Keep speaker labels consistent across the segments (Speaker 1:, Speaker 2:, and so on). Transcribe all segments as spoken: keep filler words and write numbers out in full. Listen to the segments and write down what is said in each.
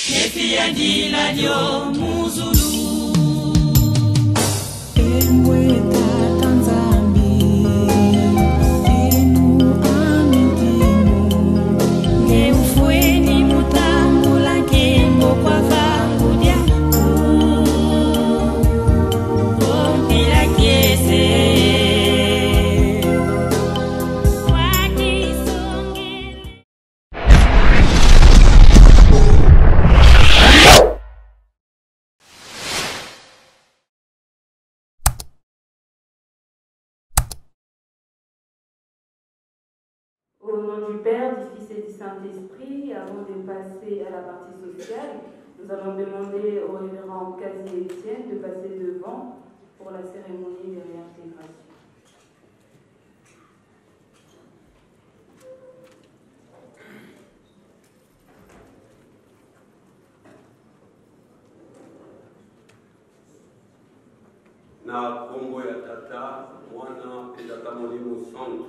Speaker 1: Au nom du Père, du Fils et du Saint-Esprit, avant de passer à la partie sociale, nous allons demander au révérend Casier Étienne de passer devant pour la cérémonie de réintégration.
Speaker 2: Na kombo ya tata mwana pe tata molimo santo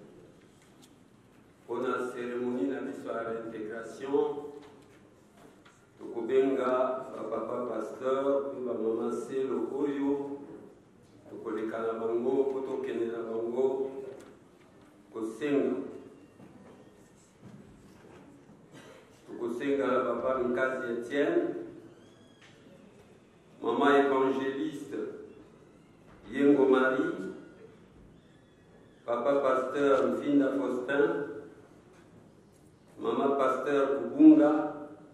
Speaker 2: pona cérémonie na biso ya réintégration tokobenga bapapa pasteur pe bamama selo oyo tokoleka na bango po tokende na bango kosenga tokosenga na papa Nkasi Etienne, mama évangéliste Yengo Marie, papa pasteur Mfinda Faustin, maman pasteur Kubunga,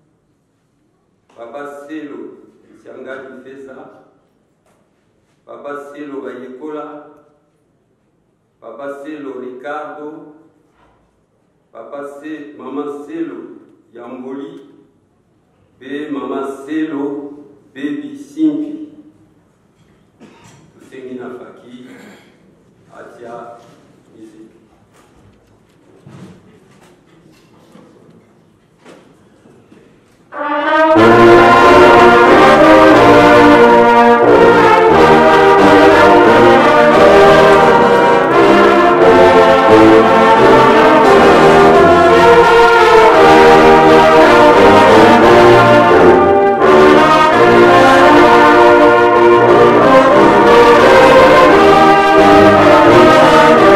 Speaker 2: papa Selo Siangali Fesa, papa Selo Bayekola, papa Selo Ricardo, papa Se, maman Selo Yamboli, be maman Selo Baby Simpi. Sengina Faki, Atia, musique.
Speaker 3: Thank you.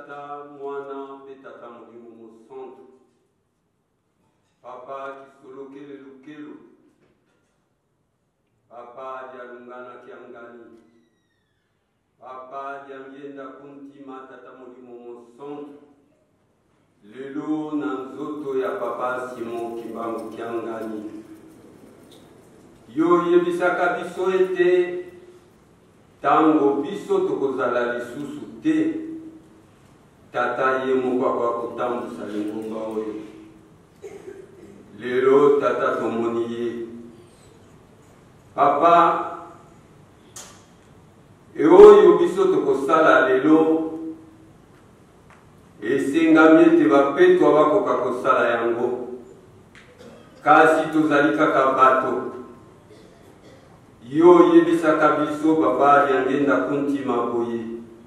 Speaker 2: tata mwana pe tata molimo mosantu. Papa kisolokele lukelo. Papa dialungana kiangani. Papa diangenda kuntima tata molimo mosantu. Lelo na nzoto ya papa Simon Kimbangu kiangani. Yo yebisaka biso ete tango biso tokozala lisusu te. Tata ye moko akotambusa lingomba oyo. Lelo tata tomoni ye. Papa e oyo biso tokosala lelo esengami ete bapetwa bakoka kosala yango. Kasi tozali kaka bato. Yo yebisaka biso papa yangenda kuntima boye.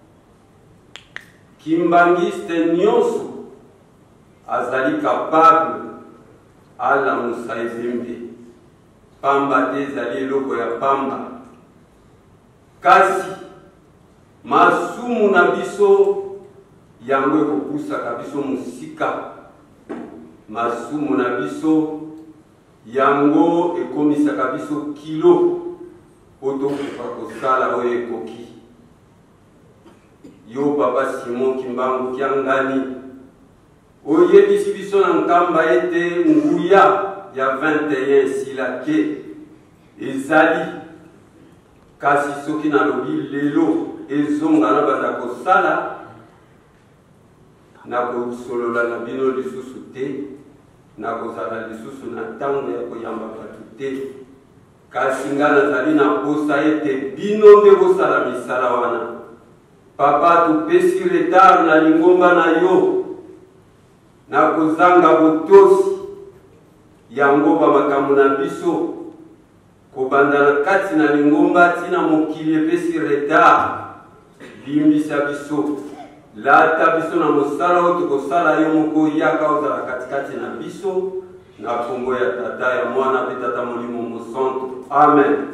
Speaker 2: Kimbangiste nyonso azali capable ala musa ezembe. Pamba te ezali eloko ya pamba. Kasi masumu na biso yango ekopusaka biso musika. Masumu na biso yango ekomisaka biso kilo otokufa kosala oyo ekoki. Yo papa Simon Kimbangu kiangani oyebisi biso na nkamba ete nguya ya vingt et un sila te ezali. Kasi soki nalobi lelo ezonga na banda kosala na kosolola na bino lisusu te, na kozala lisusu na ntango ya koyamba bato te. Kasi nga nazali na posa ete bino nde bosala misala wana. Papa tupesi retard na lingomba na yo, na kozanga botosi yango bamakambo na biso kobanda na kati na lingomba tina mokili epesi retard. Limbisa biso, lata biso na mosala oyo tokosala yo moko yaka ozala katikati na biso, na kombo ya tata ya mwana pe tata molimo mosantu. Amen. Amen.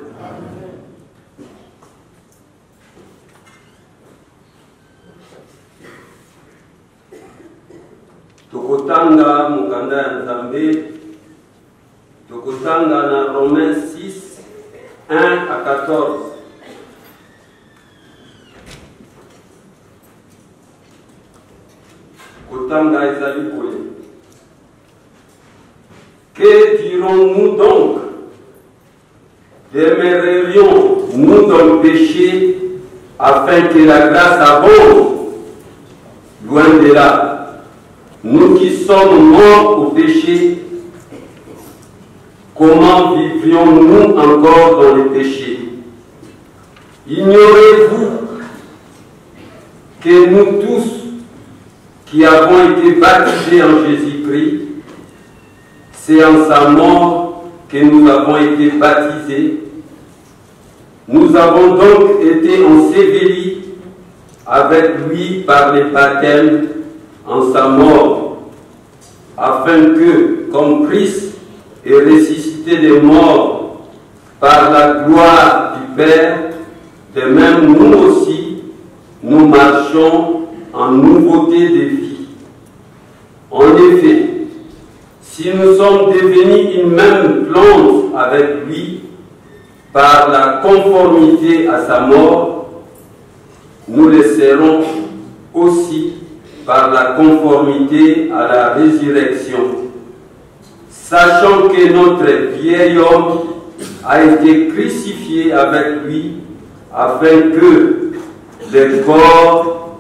Speaker 2: Tokotanga mukanda ya Nzambe, tokotanga na Romains six, un à quatorze. Kotanga ezali boye. Que dirons-nous donc? Demeurerions-nous dans le péché afin que la grâce abonde? Loin de là. Nous qui sommes morts au péché, comment vivrions-nous encore dans le péché? Ignorez-vous que nous tous qui avons été baptisés en Jésus-Christ, c'est en sa mort que nous avons été baptisés. Nous avons donc été ensevelis avec lui par le baptême en sa mort, afin que, comme Christ est ressuscité des morts par la gloire du Père, de même nous aussi, nous marchons en nouveauté de vie. En effet, si nous sommes devenus une même plante avec lui par la conformité à sa mort, nous le serons aussi par la conformité à la résurrection, sachant que notre vieil homme a été crucifié avec lui, afin que le corps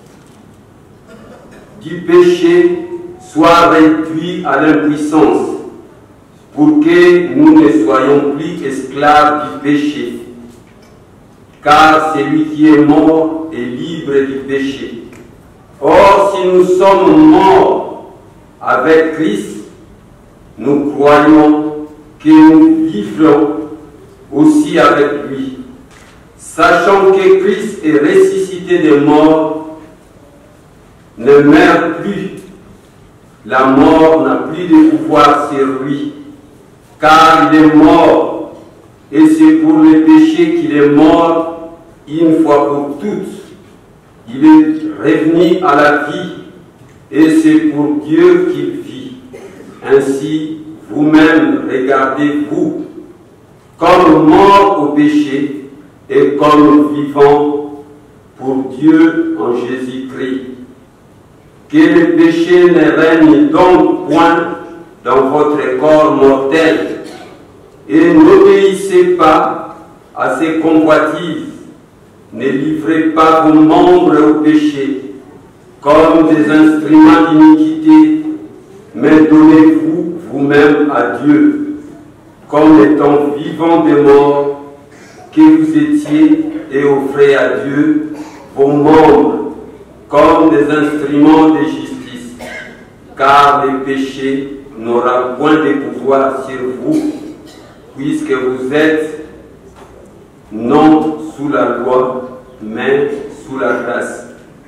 Speaker 2: du péché soit réduit à l'impuissance, pour que nous ne soyons plus esclaves du péché, car celui qui est mort est libre du péché. Or, si nous sommes morts avec Christ, nous croyons que nous vivrons aussi avec lui. Sachant que Christ est ressuscité des morts, ne meurt plus. La mort n'a plus de pouvoir sur lui, car il est mort, et c'est pour le péché qu'il est mort une fois pour toutes. il est revenu à la vie et c'est pour Dieu qu'il vit. Ainsi, vous-même, regardez-vous comme mort au péché et comme vivant pour Dieu en Jésus-Christ. Que le péché ne règne donc point dans votre corps mortel et n'obéissez pas à ses convoitises. Ne livrez pas vos membres au péché comme des instruments d'iniquité, mais donnez-vous vous-même à Dieu, comme étant vivants des morts que vous étiez, et offrez à Dieu vos membres comme des instruments de justice, car le péché n'aura point de pouvoir sur vous, puisque vous êtes non sous la loi, mais sous la grâce.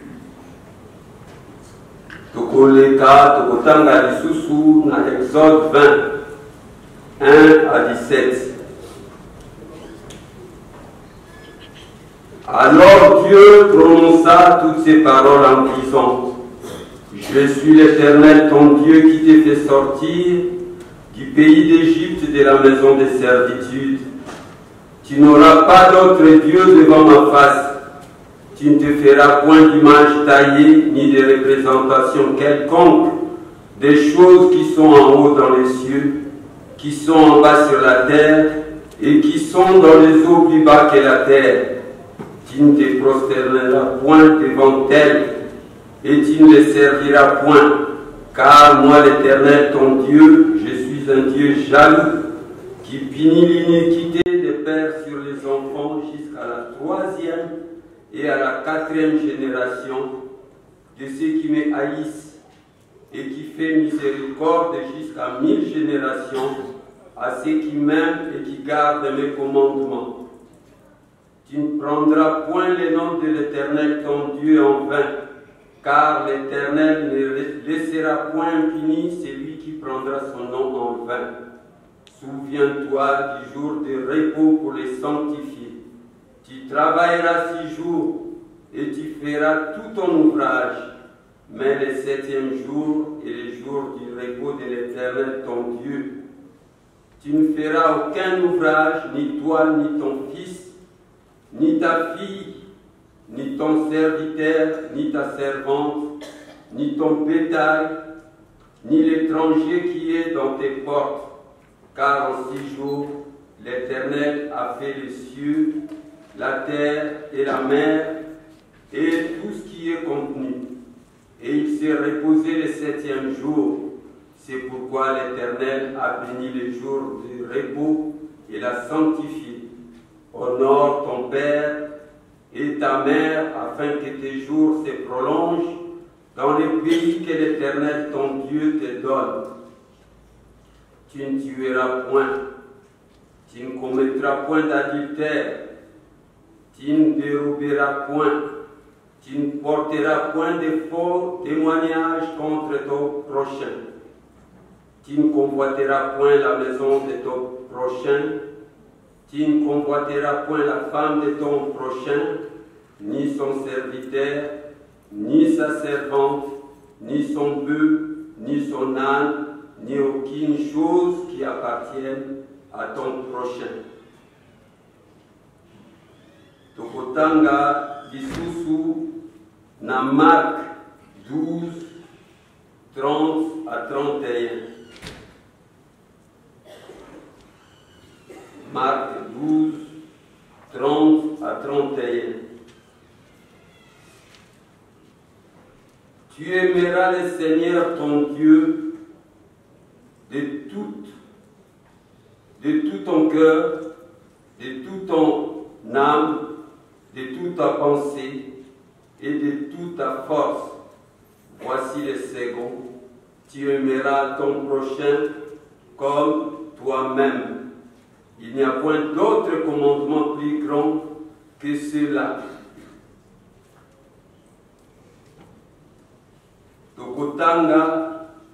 Speaker 2: Tokoleka, tokotanga lisusu na Exode vingt, un à dix-sept. Alors Dieu prononça toutes ces paroles en disant: Je suis l'Éternel, ton Dieu, qui t'ai fait sortir du pays d'Égypte, de la maison de servitude. Tu n'auras pas d'autre Dieu devant ma face. Tu ne te feras point d'image taillée, ni de représentation quelconque des choses qui sont en haut dans les cieux, qui sont en bas sur la terre, et qui sont dans les eaux plus bas que la terre. Tu ne te prosterneras point devant elles, et tu ne les serviras point, car moi l'Éternel, ton Dieu, je suis un Dieu jaloux, qui punit l'iniquité des pères sur les enfants jusqu'à la troisième et à la quatrième génération de ceux qui me haïssent, et qui fait miséricorde jusqu'à mille générations à ceux qui m'aiment et qui gardent mes commandements. Tu ne prendras point le nom de l'Éternel ton Dieu en vain, car l'Éternel ne laissera point impuni celui qui prendra son nom en vain. Souviens-toi du jour de repos pour les sanctifier. Tu travailleras six jours et tu feras tout ton ouvrage, mais le septième jour est le jour du repos de l'Éternel ton Dieu. Tu ne feras aucun ouvrage, ni toi, ni ton fils, ni ta fille, ni ton serviteur, ni ta servante, ni ton bétail, ni l'étranger qui est dans tes portes, car en six jours, l'Éternel a fait les cieux, la terre et la mer, et tout ce qui est contenu. Et il s'est reposé le septième jour. C'est pourquoi l'Éternel a béni le jour du repos et l'a sanctifié. Honore ton père et ta mère, afin que tes jours se prolongent dans le pays que l'Éternel ton Dieu te donne. Tu ne tueras point, tu ne commettras point d'adultère, tu ne déroberas point, tu ne porteras point de faux témoignages contre ton prochain. Tu ne convoiteras point la maison de ton prochain, tu ne convoiteras point la femme de ton prochain, ni son serviteur, ni sa servante, ni son bœuf, ni son âne, ni aucune chose qui appartienne à ton prochain. Tokotanga lisusu na Marc douze, trente à trente et un. Marc douze, trente à trente et un. Tu aimeras le Seigneur ton Dieu de tout, de tout ton cœur, de toute ton âme, de toute ta pensée et de toute ta force. Voici le second. Tu aimeras ton prochain comme toi-même. Il n'y a point d'autre commandement plus grand que cela. Tokotanga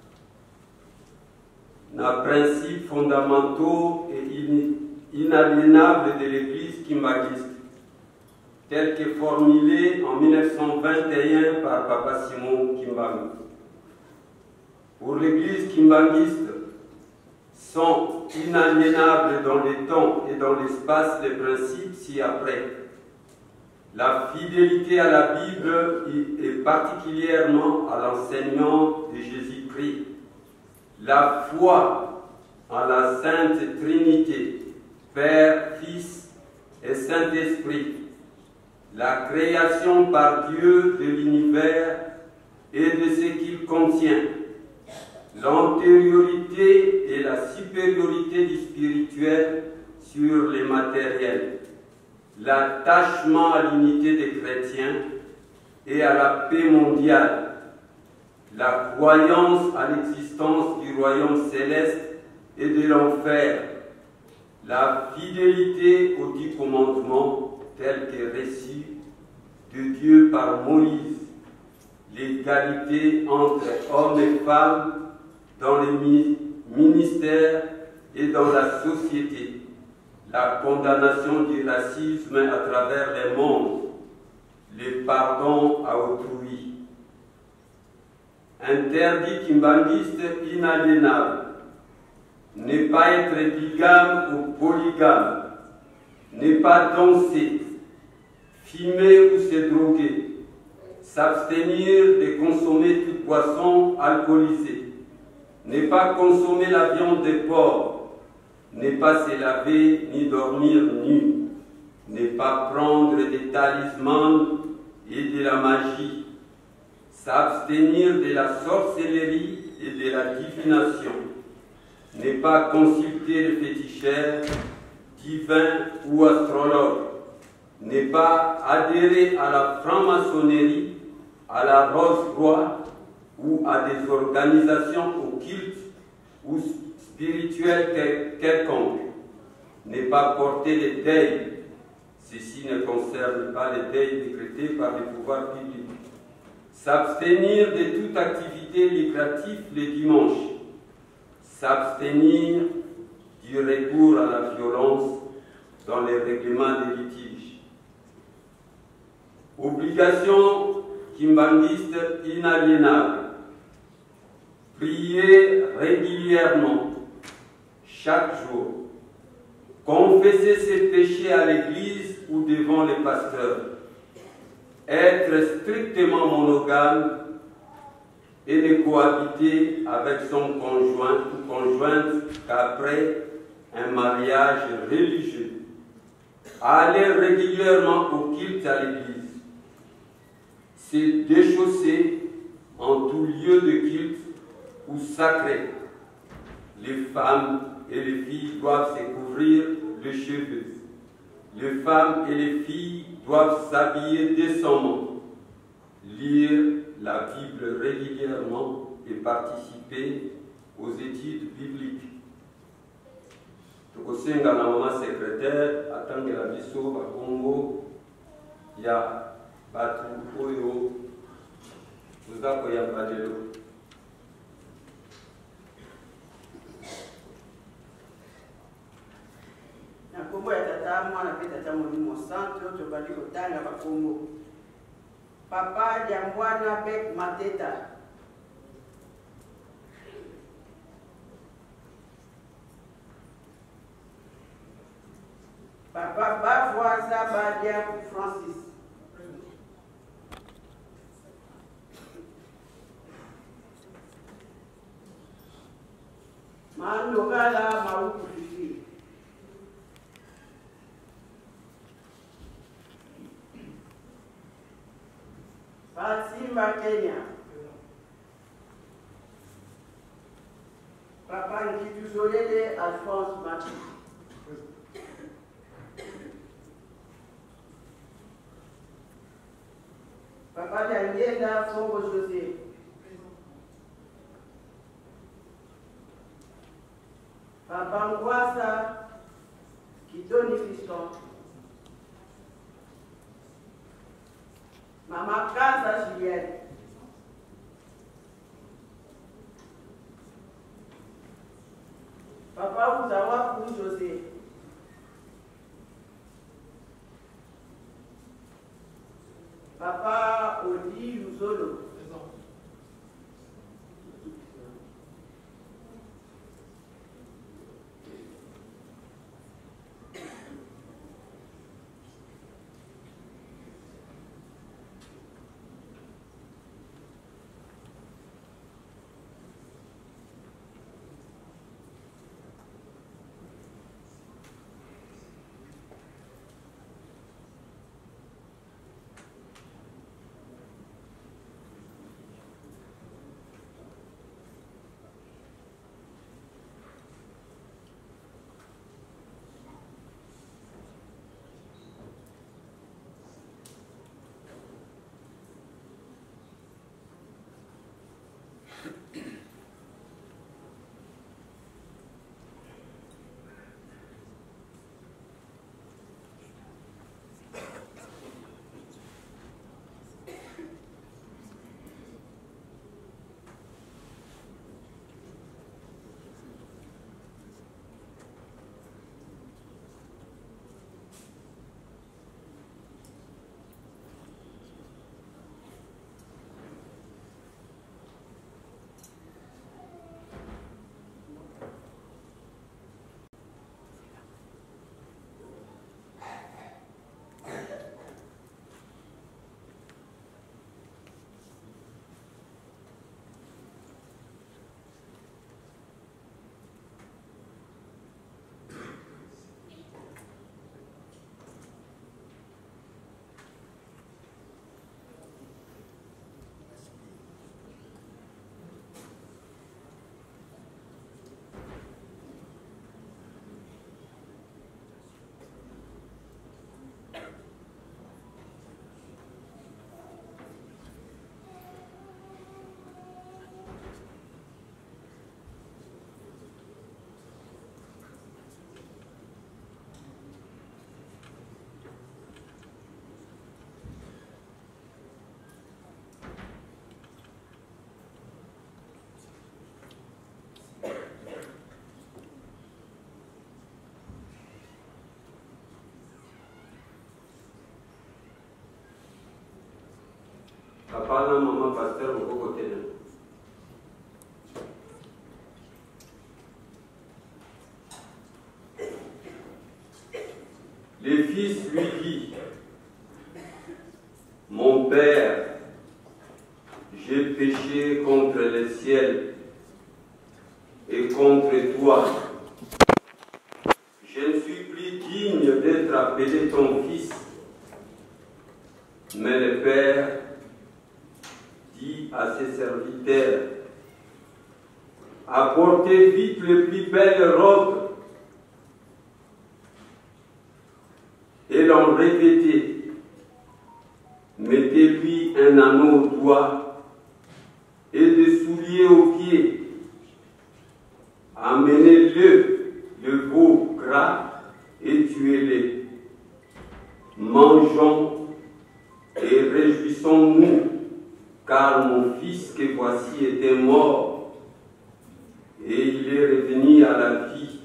Speaker 2: na principes fondamentaux et inaliénables de l'Église kimbanguiste, tel que formulé en mille neuf cent vingt et un par Papa Simon Kimbangu. Pour l'Église kimbanguiste, sont inaliénables dans le temps et dans l'espace les principes ci-après. La fidélité à la Bible et particulièrement à l'enseignement de Jésus-Christ. La foi en la Sainte Trinité, Père, Fils et Saint-Esprit. La création par Dieu de l'univers et de ce qu'il contient. L'antériorité et la supériorité du spirituel sur les matériels. L'attachement à l'unité des chrétiens et à la paix mondiale. La croyance à l'existence du royaume céleste et de l'enfer. La fidélité aux dix commandements tels que reçus de Dieu par Moïse. L'égalité entre hommes et femmes dans les ministères et dans la société. La condamnation du racisme à travers les mondes. Le pardon à autrui. Interdit kimbanguiste inaliénable. Ne pas être bigame ou polygame. Ne pas danser, fumer ou se droguer. S'abstenir de consommer toute boisson alcoolisée. Ne pas consommer la viande de porc. Ne pas se laver ni dormir nu. Ne pas prendre des talismans et de la magie. S'abstenir de la sorcellerie et de la divination. Ne pas consulter les féticheurs, divins ou astrologues. Ne pas adhérer à la franc-maçonnerie, à la Rose-Croix ou à des organisations occultes ou spirituelles quelconques. Ne pas porter les deuils. Ceci ne concerne pas les deuils décrétés par les pouvoirs publics. S'abstenir de toute activité lucrative les dimanches. S'abstenir du recours à la violence dans les règlements des litiges. Obligation kimbanguiste inaliénable. Prier régulièrement, chaque jour. Confesser ses péchés à l'église ou devant les pasteurs. Être strictement monogame et ne cohabiter avec son conjoint ou conjointe qu'après un mariage religieux. Aller régulièrement au culte à l'église. Se déchausser en tout lieu de culte ou sacré. Les femmes et les filles doivent se couvrir les cheveux. Les femmes et les filles doivent s'habiller décemment, lire la Bible régulièrement et participer aux études bibliques. Tokosenga na mama secrétaire atangela biso bakongo ya batu oyo tuzako ya badelo.
Speaker 3: Na kombo ya tata mwana pe tata molimo centre tobandi kotanga bakongo. Papa Diambwana Bek Mateta. Papa Bavoisa Badia Francis. Mandogala Mauku Fifi. Fatima Kenya. Papa Nkituzolele Alphonse Mati. Papa Daniela Fongo José. Papa Ngwasa Kitoni Fiston. Mama Casa Juliette. Papa Uzawaku José. Lolo.
Speaker 2: Papa na maman pasteur au côté. Le fils lui dit, mon père, j'ai péché contre le ciel et contre toi. Je ne suis plus digne d'être appelé ton fils. Mais le père dit à ses serviteurs, apportez vite les plus belles robes et l'en revêtez. Mettez-lui un anneau au doigt et des souliers aux pieds. Amenez-le le veau gras et tuez-les. Mangeons et réjouissons-nous, car mon fils que voici était mort et il est revenu à la vie.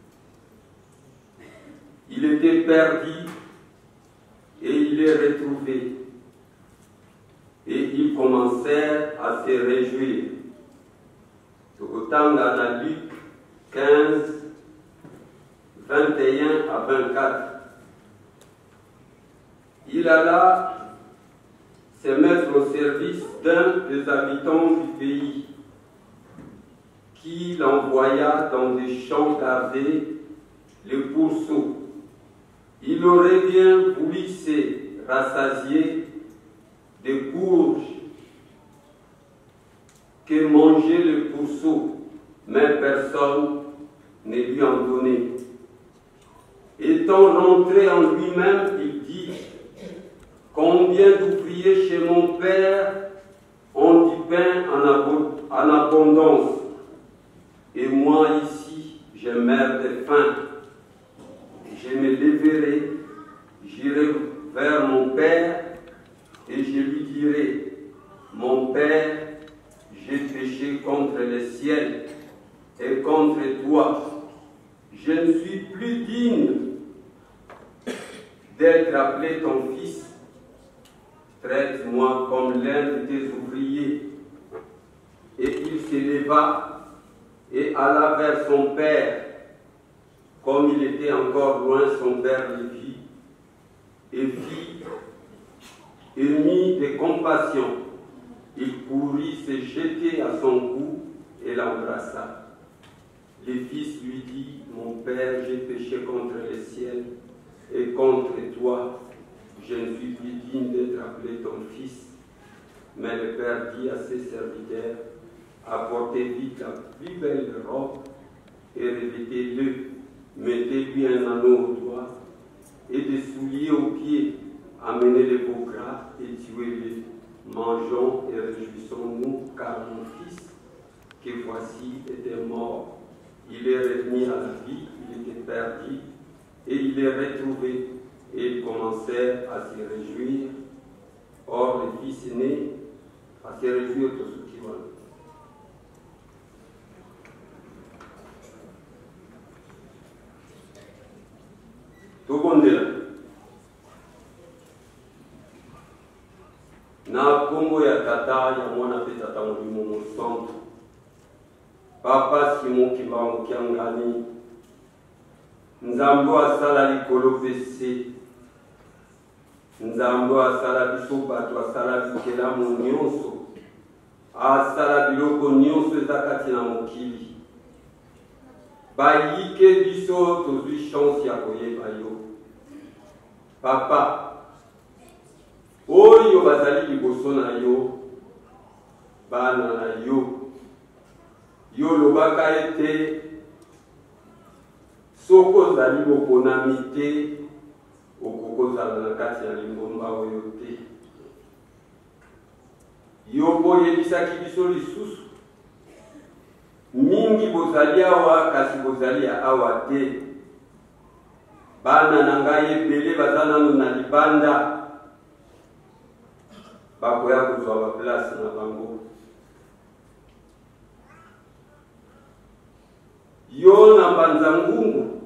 Speaker 2: Il était perdu et il est retrouvé. Et ils commencèrent à se réjouir. Autant dans la Luc quinze, vingt et un à vingt-quatre. Il alla se mettre au service d'un des habitants du pays, qui l'envoya dans des champs garder les pourceaux. Il aurait bien voulu se rassasier des courges que mangeaient les pourceaux, mais personne ne lui en donnait. Étant rentré en lui-même, il dit, combien d'ouvriers chez mon père ont du pain en, en abondance, et moi ici, je meurs de faim. Je me lèverai, j'irai vers mon père, et je lui dirai, mon père, j'ai péché contre le ciel et contre toi. Je ne suis plus digne d'être appelé ton fils. Traite-moi comme l'un l'un de tes ouvriers. Et il s'éleva et alla vers son père. Comme il était encore loin, son père le vit et vit, ému de compassion. Il courut se jeter à son cou et l'embrassa. Le fils lui dit, mon père, j'ai péché contre le ciel et contre toi. Je ne suis plus digne d'être appelé ton fils. Mais le père dit à ses serviteurs, apportez vite la plus belle robe et revêtez-le. Mettez-lui un anneau au doigt et des souliers aux pieds. Amenez les veaux gras et tuez-les. Mangeons et réjouissons-nous, car mon fils, que voici, était mort. Il est revenu à la vie, il était perdu, et il est retrouvé. Et ils commencèrent à se réjouir. Or, le fils aîné, à se réjouir de ce qui va. Tokondela na kombo ya tata ya mwana pe tata molimo mosantu papa Simon Kimbangu Kiangani nzambo asala likolo pese nzambo asala biso bato asala bikelamu nyonso asala biloko nyonso eza kati na mokili bayike biso tozwi chance ya koyeba yo papa oyo bazali liboso na yo bana na yo yo lobaka ete soko ozali boponami te okokozala na kati ya lingomba oyo te yo boyebisaki biso lisusu mingi bozali awa kasi bozali ya awa te bana na ngai ebele baza nano na libanda bakoya kozwa baplace na bango yo na mbanza ngungu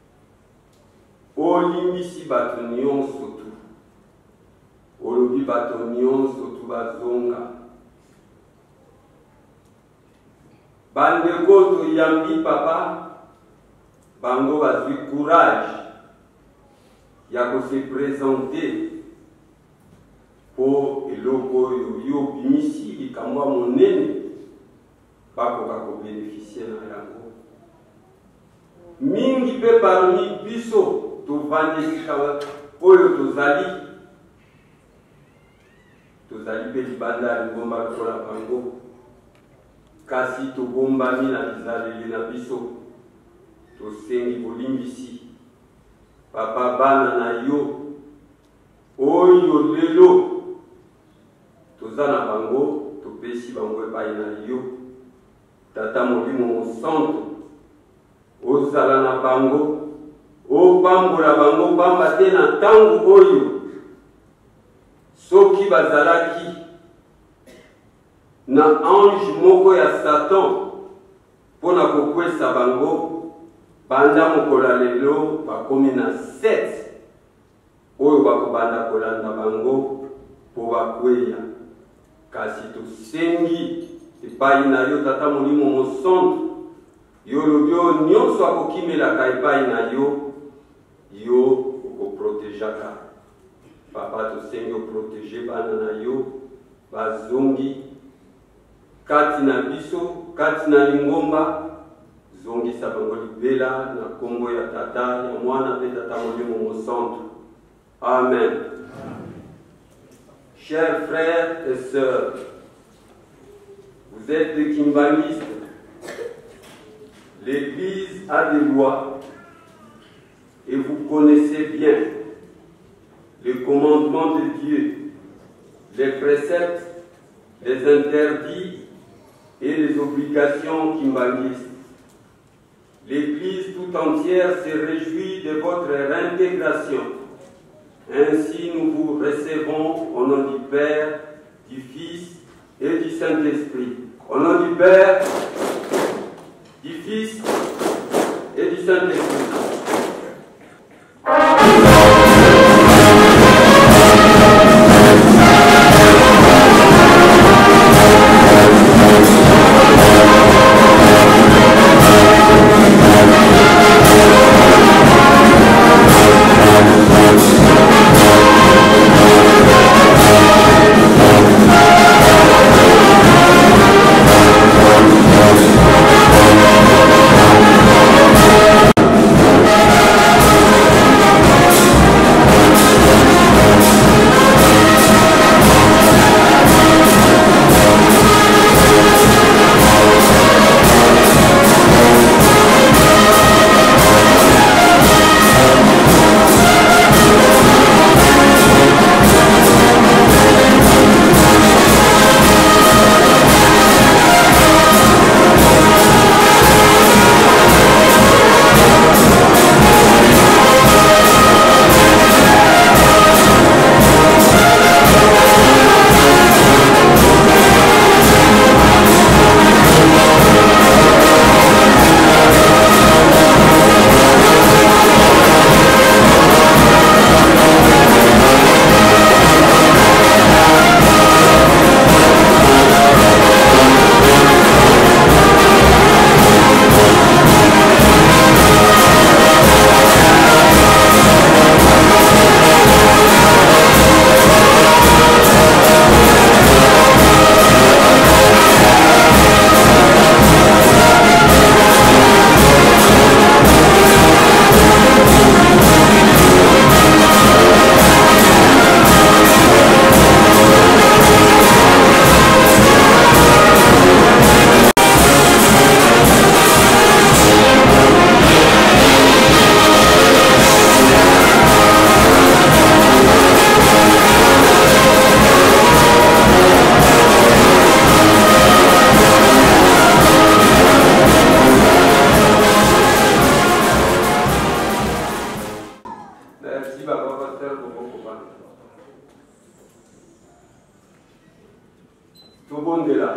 Speaker 2: olimbisi bato nyonso tu olobi bato nyonso tu bazonga bandeko toyambi papa bango bazwi courage ya kose présenter po eloko oyo yo bimisi likambo monene bakoka kobénéficie na yango mingi mpe parmi biso tovandi esika oyo tozali tozali mpe libanda ya lingomba lokola bango kasi tobombami na bizaleli na biso tosengi bolimbisi papa bana na yo oyo lelo toza na bango topesi bango epai na yo tata molimo mosantu ozala na bango opambola bango pamba te na ntango oyo soki bazalaki na ange moko ya Satan mpona kokwesa bango banda mokolo lelo bakomi na sept oyo bakobanda kolanda bango mpo bakweya kasi tosengi epai na yo tata molimo mosantu yo lobi oyo nyonso akokimelaka epai na yo yo okoprotejaka papa tosengi oprotege bana na yo bazongi kati na biso kati na lingomba zongisa bango libela na kombo ya tata ya mwana mpe tata molimo mosantu amen. Chers frères et sœurs, vous êtes des kimbangistes. L'Église a des lois et vous connaissez bien les commandements de Dieu, les préceptes, les interdits et les obligations kimbangistes. L'Église tout entière se réjouit de votre réintégration. Ainsi, nous vous recevons au nom du Père, du Fils et du Saint-Esprit. Au nom du Père, du Fils et du Saint-Esprit. tobondela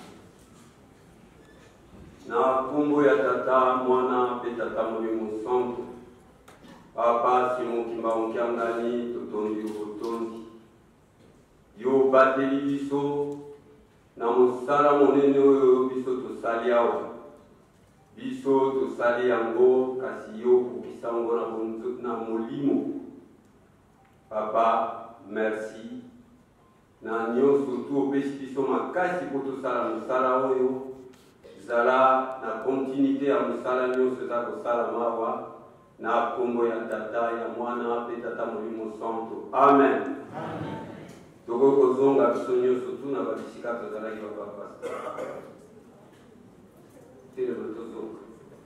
Speaker 2: na kombo ya tata mwana pe tata molimo santo papa Simon Kimba Onkiangani totondi otondi yo bateli biso na mosala monene oyo biso tosali awa biso tosali yango kasi yo kokisa yango na molimo papa merci na nyonso tu opesi biso makasi po tosala mosala oyo zala na continuité ya mosala nyonso eza kosala mawa na kombo ya tata ya mwana pe tata molimo santo amen, amen. Toko kozonga biso nyonso tu na babisika tozalaki bapapasta telelo tozonga.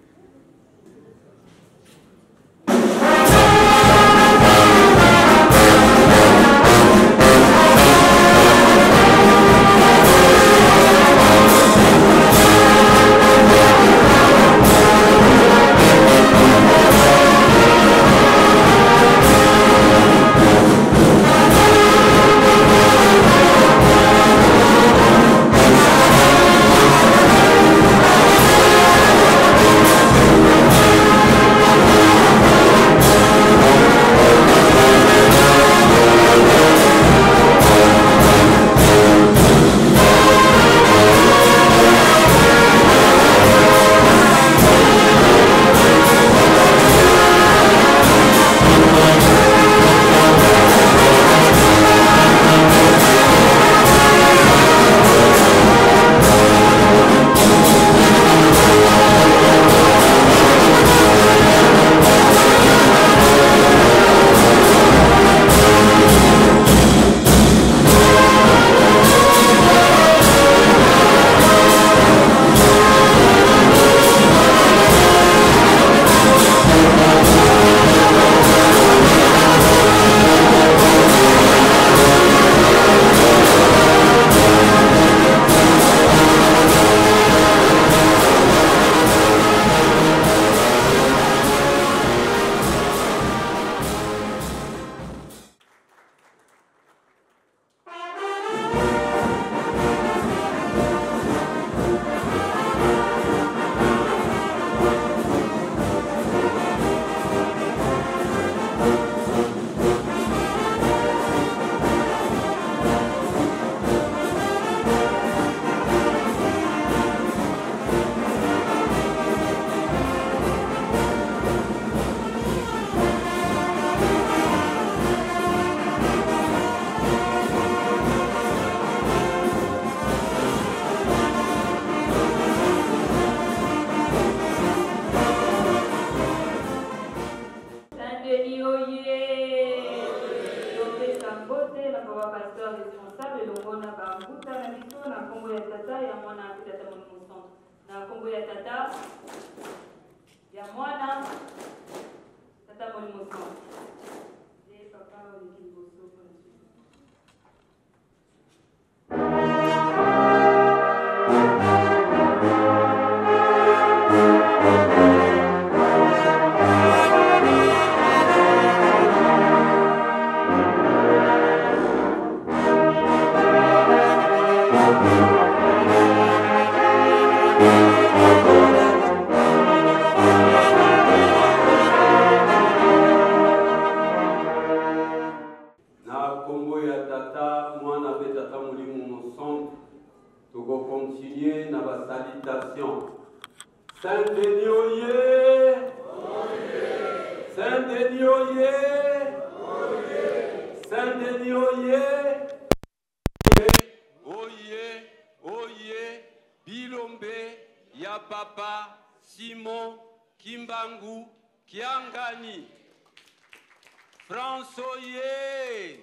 Speaker 4: Papa Simon Kimbangu Kiangani François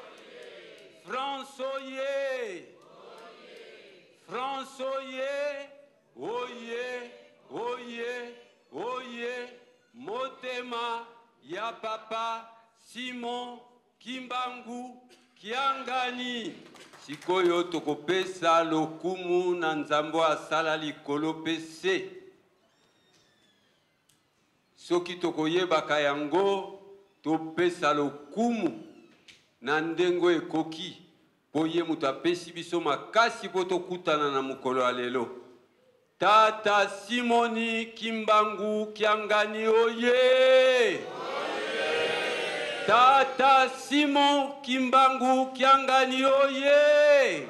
Speaker 4: François François Oye Oye Oye Motema ya Papa Simon Kimbangu Kiangani. Sikoyo tokopesa lokumu na nzambo asala likolo pese. Soki tokoyebaka yango topesa lokumu na ndengo ekoki boye mutapesi biso makasi poto kutana na mukolo alelo. Tata Simoni Kimbangu Kiangani oye! Tata Simon Kimbangu Kiangani oye!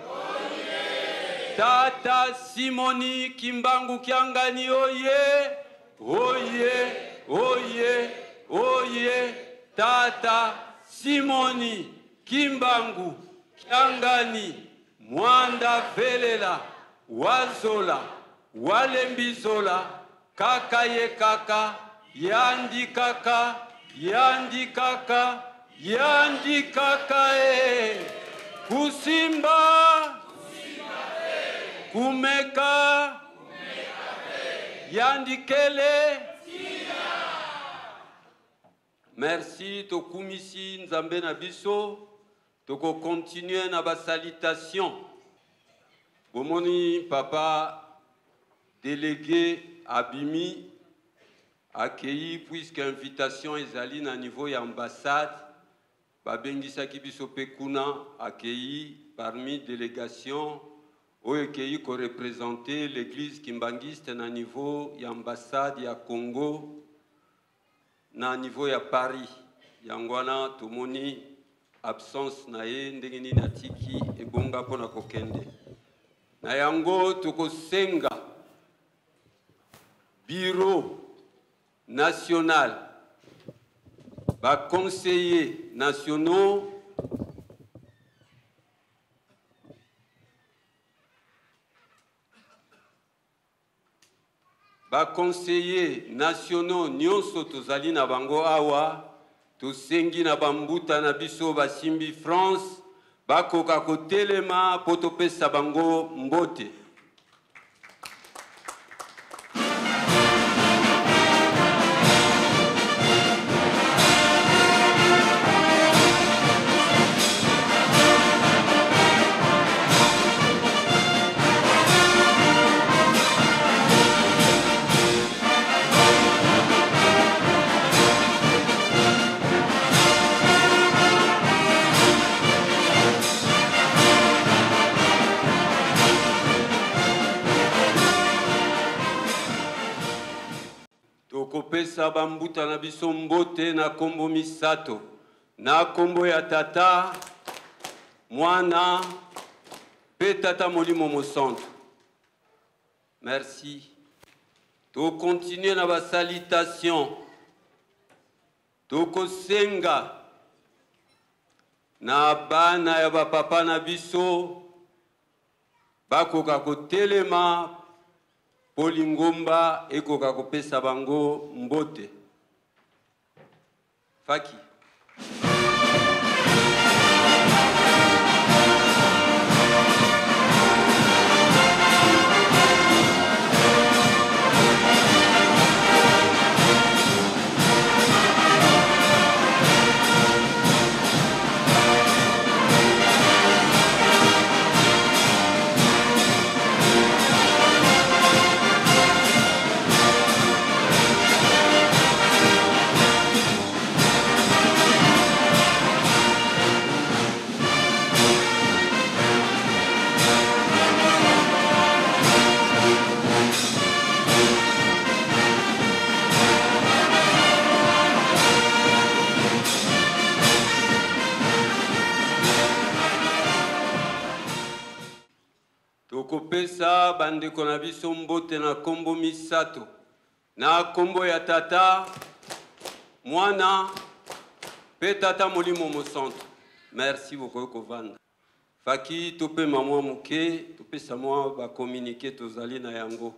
Speaker 4: Tata Simoni Kimbangu Kiangani oye! Oye! Oye! Oye! Tata Simoni Kimbangu Kiangani Mwanda Velela Wazola Walembizola Kaka ye kaka Yandi kaka Yandi kaka Yandi kaka e Kusimba Kumeka Yandi kele. Merci to kumisi nzambe na biso. Toko continuer na ba salutation. Bomoni papa délégué Abimi accueilli puisque invitation ezali na niveau ya ambassade babengisa kibiso pekuna accueilli parmi délégation oyo accueilli ko représenter l'église kimbangiste na niveau ya ambassade ya Congo na niveau ya Paris yangwana tomoni absence na ye ndenge nini atiki ebonga pona kokende na yango tokosenga bureau national ba conseillers nationaux ba conseillers nationaux nyonso tozali na bango awa tosengi na bambuta na biso basimbi France bakoka kotelema po topesa bango mbote. Kopesa bambuta na biso mbote na kombo misato na kombo ya tata mwana pe tata molimo mosantu. Merci. To continuer na ba salutation. To kosenga na bana ya ba papa na biso bakoka kotelema Polingomba ekoka kopesa bango mbote. Faki. Kopesa bandeko na biso mbote na kombo misato na kombo ya tata mwana pe tata molimo mosantu. Merci beaucoup kovanda. Faki tope mamwa muke topesa mwa ba communiquer tozali na yango.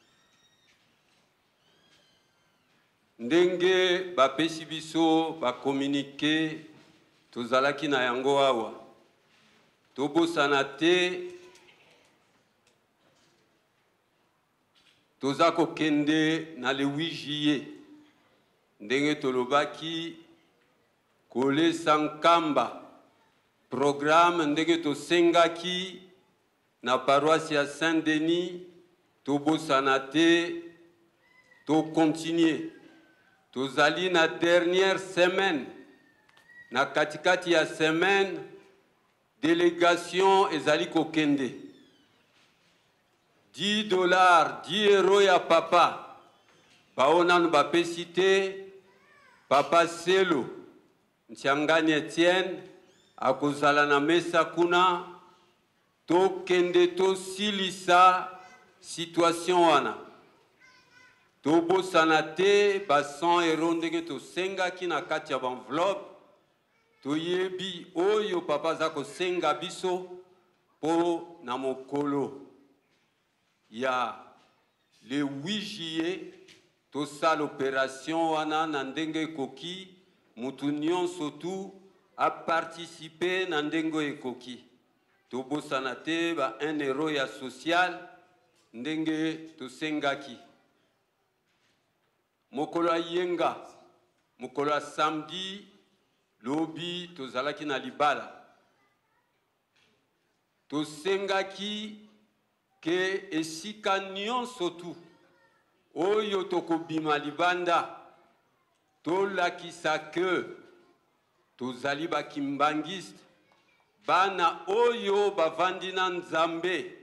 Speaker 4: Ndenge ba pesi biso ba communiquer tozalaki na yango awa. Tobosana te Tozako kende na le huit juillet ndenge tolobaki kole sankamba programme ndenge tosengaki na paroisse ya Saint-Denis tobosana te to continuer tozali na dernière semaine na katikati ya semaine délégation ezali kokende dix dollars dix euros ya papa baonanu bapesi te papa Selo Ntiangani Etienne akozala na mesa kuna tokende tosilisa situation wana tobosana te ba cent euros ndenge tosengaki na kati ya enveloppe toyebi oyo papa aza kosenga biso po na mokolo ya le huit juillet tosala opération wana na ndenge ekoki mutu nyonso tu a participé na ndenge ekoki tobosana te ba un euro ya social ndenge tosengaki mokolo ya yenga mokolo ya samedi lobi tozalaki na libala tosengaki ke esika nyonso tu oyo tokobima libanda tolakisa ke tozali bakimbangiste bana oyo bavandi na Nzambe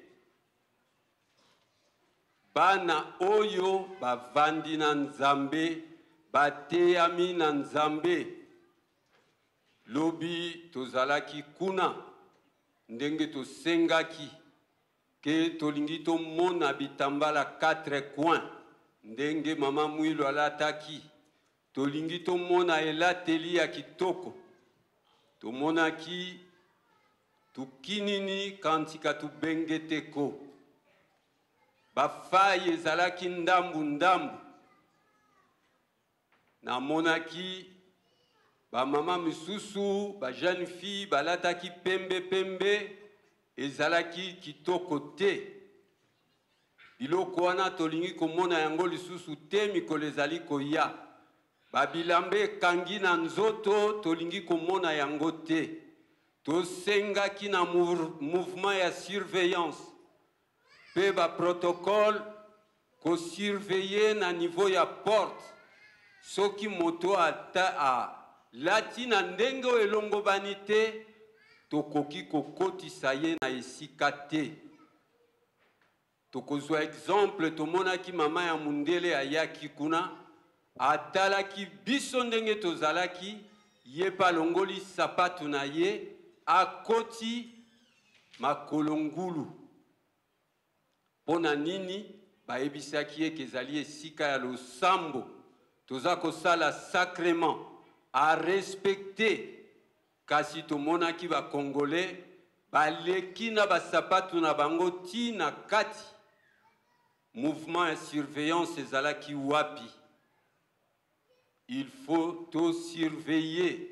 Speaker 4: bana oyo bavandi na Nzambe bateyami na Nzambe lobi tozalaki kuna ndenge tosengaki ke tolingi tomona bitambala quatre coins ndenge mama Mwilo alataki tolingi tomona elateli ya kitoko tomonaki tukinini kantika tubengeteko bafai ezalaki ndambu ndambu namonaki ba mama misusu ba jeune fille balataki pembe pembe ezalaki kitoko te biloko wana tolingi komona yango lisusu te mikolo ezali koya babilambe kangi na nzoto tolingi komona yango te tosengaki na mouvement ya surveillance pe ba protocole ko surveiller na niveau ya porte soki moto ata a lati na ndenge elongo banite tokoki kokotisa ye na esika te tokozwa exemple tomonaki mama ya mundele ayaki kuna atalaki biso ndenge tozalaki ye palongoli sapatu na ye akoti makolo ngulu pona nini bayebisaki ye kezali esika ya losambo toza kosala sacrement a respecter kasi tomonaki ba congolais baleki na basapatu na bango ti na kati mouvement ya surveillance ezalaki wapi il faut to surveiller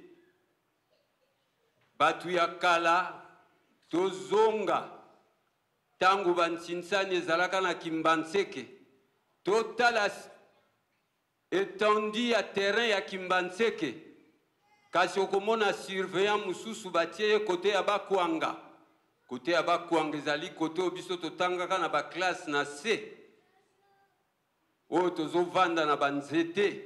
Speaker 4: batu ya kala tozonga tangu bantsinsani ezalaka na Kimbanseke totala étendue ya terrain ya Kimbanseke kasi okomona surveillant mususu batie côté ya bakwanga côté ya bakwanga ezali côté obiso totangaka na ba classe na C o tozovanda na banzete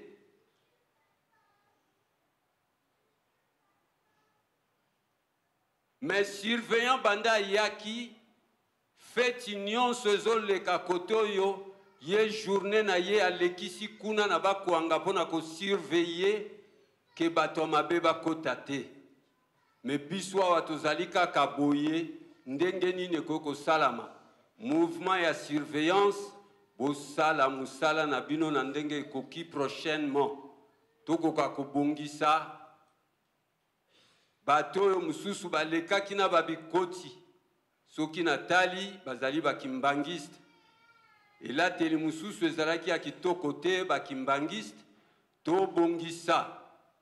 Speaker 4: mais surveillant banda yaki feti nyonso ezoleka côté oyo ye journée na ye alekisi kuna na bakwanga pona ko surveiller ke bato mabe bakota te me biso awa tozali kaka boye ndenge nini koko salama mouvement ya surveillance bosala musala na bino na ndenge ekoki prochainement tokoka kobongisa bato oyo mususu balekaki na babikoti soki natali bazali bakimbangiste elateli mususu ezalaki ya kitoko te bakimbangiste tobongisa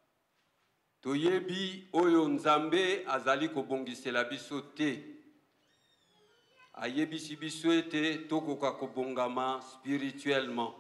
Speaker 4: toyebi oyo Nzambe azali kobongisela biso te ayebisi biso ete tokoka kobongama spirituellement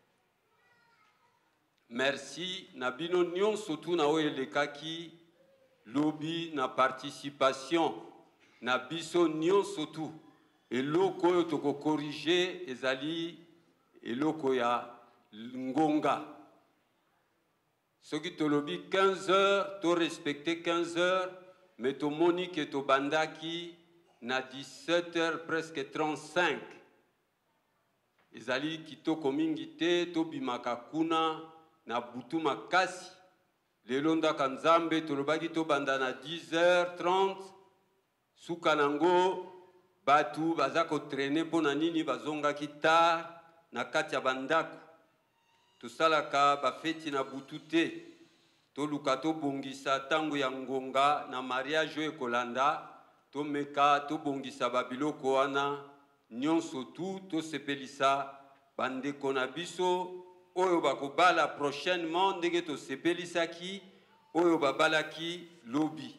Speaker 4: merci na bino nyonso tu na oyo elekaki lobi na participation na biso nyonso tu eloko oyo toko corriger ezali eloko ya ngonga soki tolobi quinze heures to respecter quinze heures mais tomoni ke tobandaki na dix-sept heures presque trente-cinq. Ezali kitoko mingi te tobimaka kuna na butu makasi. Lelo ndaka nzambe tolobaki tobanda na dix heures trente. Suka nango batu baza kotrene pona nini bazongaki tard na kati ya bandako. Tosalaka bafeti na butu te. Toluka tobongisa tango ya ngonga na mariage oyo ekolanda. Tomeka tobongisa babiloko wana nyonso tu tosepelisa bandeko na biso oyo bakobala prochainement ndenge tosepelisaki oyo babalaki lobi.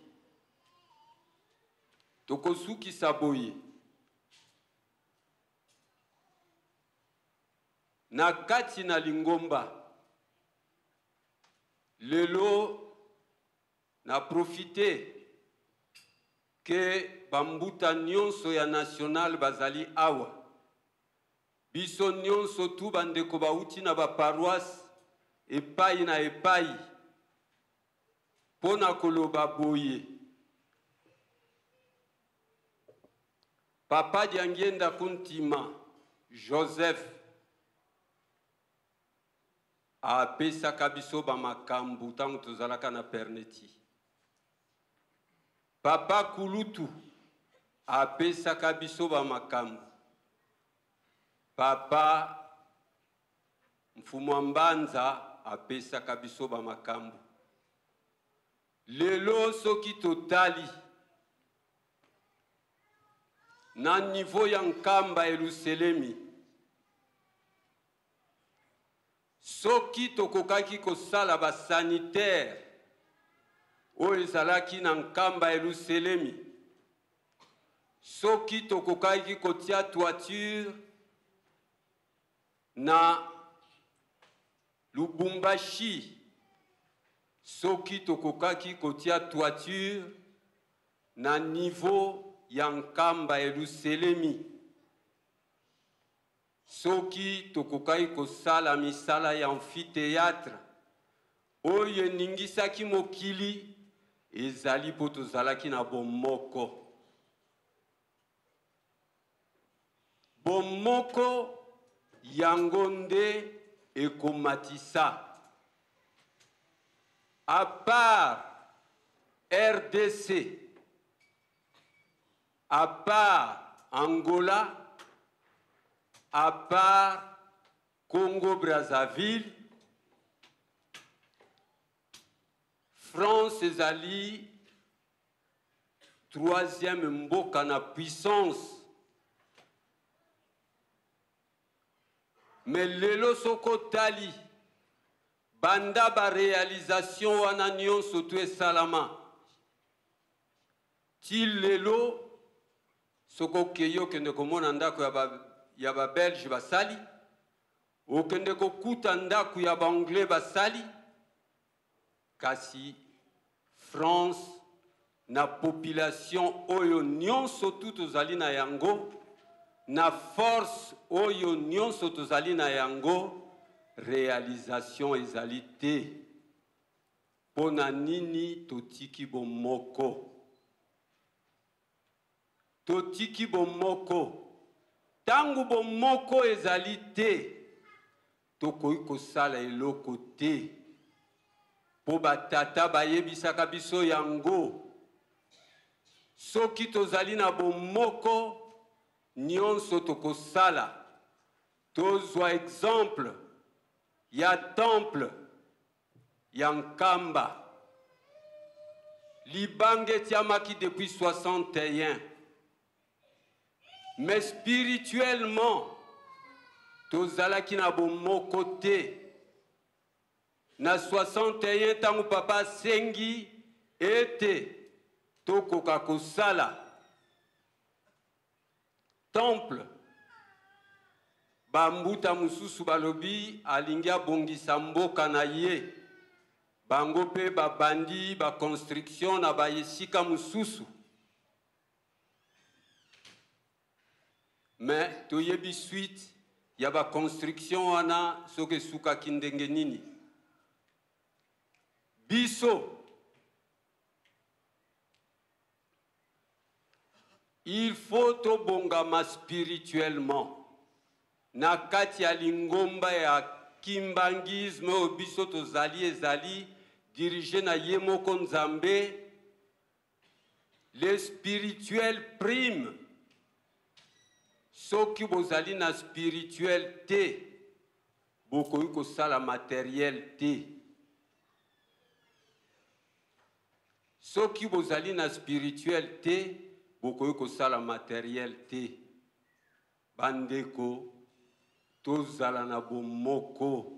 Speaker 4: Tokosukisa boye na kati na Lingomba. Lelo na profite que bambuta nyonso ya national bazali awa. Biso nyonso tu bandeko bauti na ba paroisse epai na epai. Pona koloba boye. Papa Diangienda Kuntima Joseph apesaka biso ba makambu tango tozalaka na Perneti. Papa Kulutu apesaka biso ba makambu. Papa Mfumu Mbanza apesaka biso ba makambu. Lelo soki totali na niveau ya Nkamba Yerusalemi, soki tokokaki kosala ba sanitaire oyo ezalaki na Nkamba Yerusalemi, soki tokokaki kotia toiture na Lubumbashi, soki tokokaki kotia toiture na niveau ya Nkamba Yerusalemi, soki tokokaki kosala misala ya amphithéâtre oyo eningisaki mokili, ezali po tozalaki na bomoko. Bomoko yango nde ekomatisa. À part R D C, à part Angola, à part Congo-Brazzaville, France ezali troisième mboka na puissance. Mais lelo soko tali banda ba réalisation wana nyonso tu esalama. Ti lelo soko keyo kende komona ndako ya ba ya ba Belge basali, okende kokuta ndako ya ba Anglais basali, kasi France na population oyo nyonso tu tozali na yango, na force oyo nyonso tozali na yango, réalisation ezali te. Pona nini totiki bomoko? Totiki bomoko. Tangu bomoko ezali te, tokoki kosala eloko te. Po batata bayebisaka biso yango. Soki tozali na bomoko, nyonso tokosala. Tozwa exemple ya temple ya Nkamba. Libange tiamaki depuis soixante et un. Mais spirituellement, tozalaki na bomoko te. Na soixante et un tangu papa sengi ete tokoka kosala temple. Bambuta mususu balobi alingia bongisa mboka na ye. Bango pe babandi ba construction na ba yesika mususu. Mais toyebi suite ya ba construction wana soke suka kindenge nini. Biso il faut tobongama spirituellement. Na kati ya lingomba ya kimbangisme obiso tozali ezali dirigé na yemoko nzambe. Le spirituel prime. Soki bozali na spirituel te, bokoki kosala matériel te. Soki bozali na spirituel te, bokoki kosala matériel te. Bandeko, tozala na bomoko.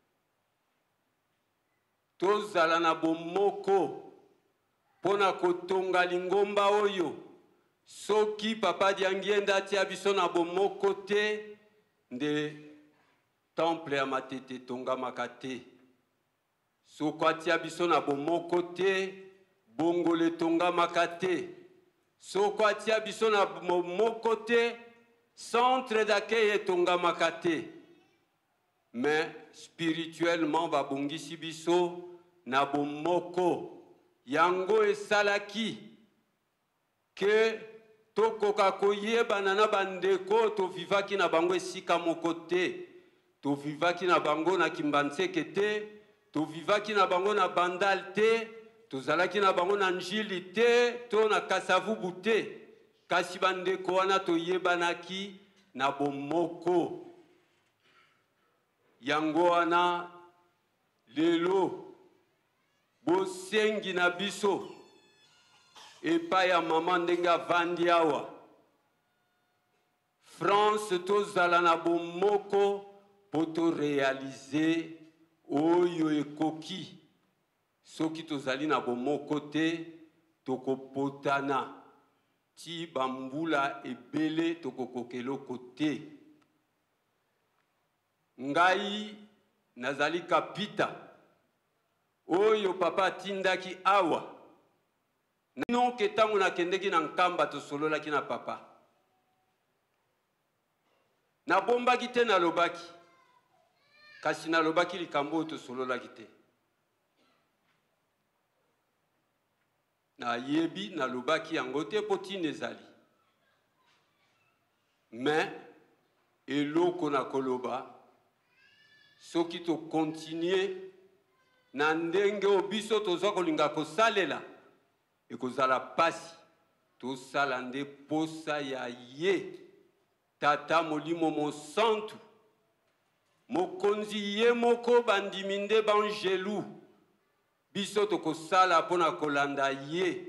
Speaker 4: Tozala na bomoko. Pona kotonga lingomba oyo. Soki papa diangienda tia biso na bomoko te, nde temple ya matete tonga makate. Soko atia biso na bomoko te, bongole tonga makate. Soko atia biso na bomoko te, centre d'accueil tonga makate. Mais spirituellement babongisi biso na bomoko. Yango esalaki ke tokoka koyeba na bandeko to vivaki na bango esika moko te, to vivaki na bango na Kimbanseke te, to vivaki na bango na Bandal te, to zalaki na bango na Njili te, to na Kasavubu te, kasi bandeko wana to yebanaki na bomoko. Yango wana lelo bosengi na biso epa ya mama ndenga vandi awa. France tozala na bomoko poto réaliser oyo ekoki. Soki tozali na bomoko te, tokopotana ti bambula ebele tokokokelo kote. Ngai nazali kapita oyo papa tindaki awa. Non ketango na kendeki na nkamba to sololaki na papa. Na bombaki te na lobaki. Kasi na lobaki likambo to sololaki te. Na yebi na lobaki yango te poti nezali. Mais eloko na koloba soki to continuer na ndenge obiso toza kolinga kosalela ekozala pasi tosala nde posa ya ye tata molimo mosantu mokonzi ye moko bandimi nde banjelu biso tokosala mpona kolanda ye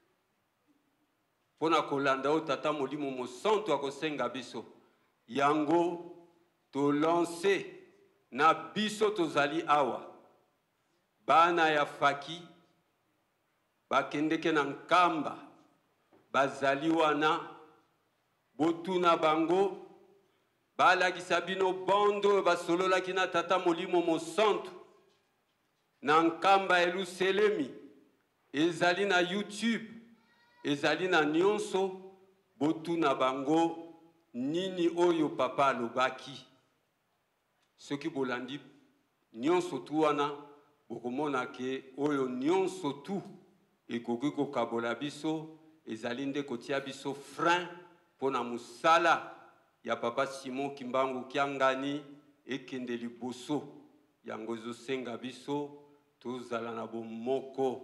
Speaker 4: mpona kolanda o tata molimo mosantu akosenga biso yango tolance na biso tozali awa bana ya faki bakendeke na nkamba bazali wana botuna bango balakisa bino bondo basololaki na tata molimo mosantu na nkamba eluselemi ezali na YouTube ezali na nyonso botuna bango nini oyo papa alobaki soki bolandi nyonso tu wana bokomona ke oyo nyonso tu ekoki kokabola biso ezali nde kotia biso frein pona musala ya papa Simon Kimbangu Kiangani ekende liboso yango ezosenga biso tozala na bomoko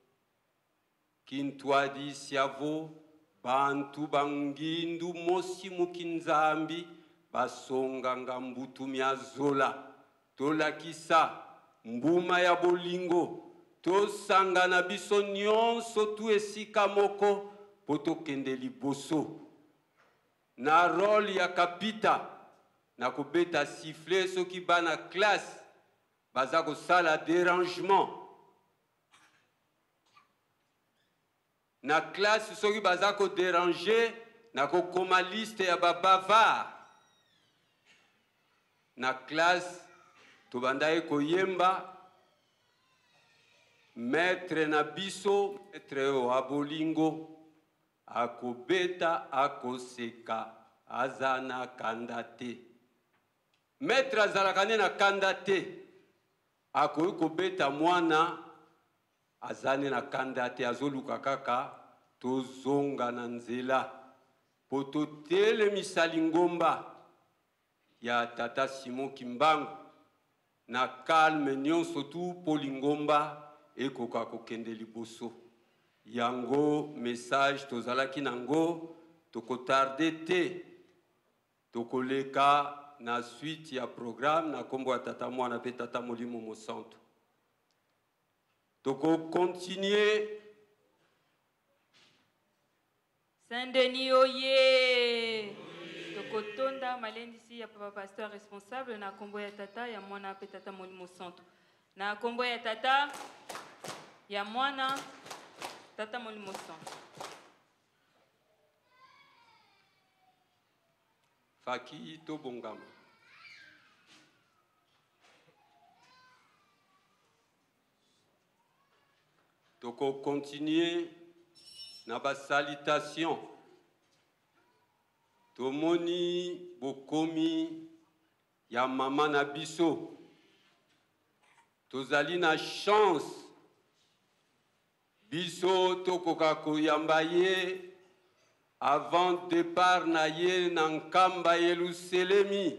Speaker 4: kintwadi siavo bantu bangindu mosi mukinzambi basonganga mbutu miazola tolakisa mbuma ya bolingo tosangana biso nyonso tu esika moko poto kende liboso na role ya kapita na kobeta sifflet soki bana classe baza kosala dérangement na classe soki baza ko déranger na kokoma liste ya babavard na classe tobanda koyemba maître na biso maître wa bolingo akobeta akoseka azana kandate maître azalaka ne na kandate akoki kobeta mwana azane na kandate azoluka kaka tozonga na nzela pototelemisa lingomba ya tata Simon Kimbangu na calme nyonso tu po lingomba ekoka kokende liboso. Yango message tozalaki nango tokotarde te tokoleka na suite ya programme na kombo ya tata mwana pe tata Molimo Mosantu. Toko continuer
Speaker 1: Saint-Denis oye. Toko tonda malendisi ya papa pasteur responsable na kombo ya tata ya mwana pe tata Molimo Mosantu. Na kombo ya tata ya mwana tata Molimo Mosantu.
Speaker 4: Faki to bongama. Toko continuer na ba salutation. Tomoni bokomi ya mama na biso. Tozali na chance. Biso tokoka koyamba ye avant départ na ye na nkamba Yeluselemi.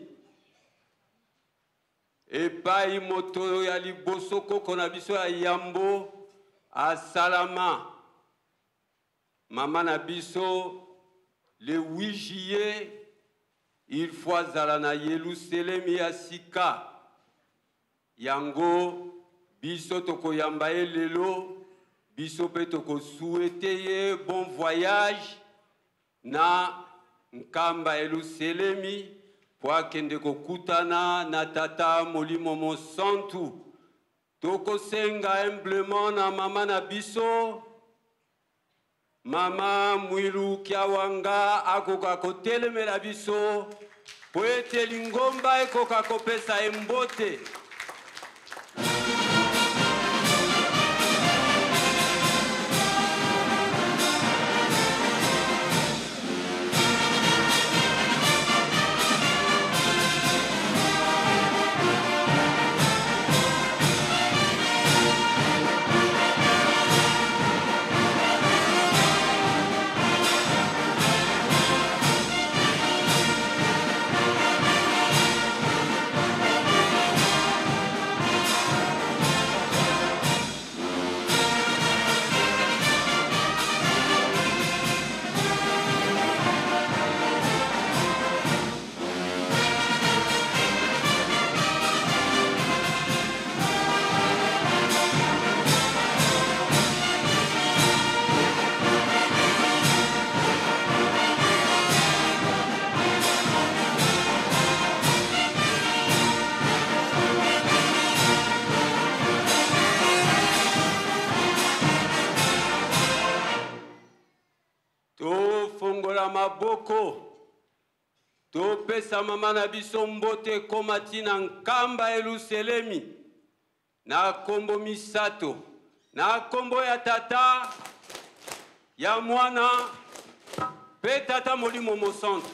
Speaker 4: Epai moto ya liboso koko na biso ya yambo asalama. Mama na biso le huit juillet il faut zala na Yeluselemi ya sika. Yango biso toko yamba ye lelo, biso pe toko souhaiter ye bon voyage na nkamba Yeluselemi po akende kokutana na tata Molimo Mosantu. Toko senga humblement na mama na biso, mama Mwilu Kiawanga akoka kotelemela biso po ete lingomba ekoka kopesa embote. Maboko to pesa mama na biso mbote komati na nkamba Yeluselemi na kombo misato na kombo ya tata ya mwana pe tata Molimo Mosantu.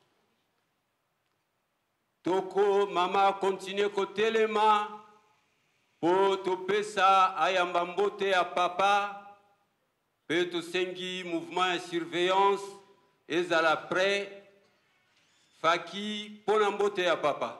Speaker 4: Toko mama continue kotelema po to pesa ayamba mbote ya papa pe to sengi mouvement de surveillance ezala prêt faki pona mbote ya papa.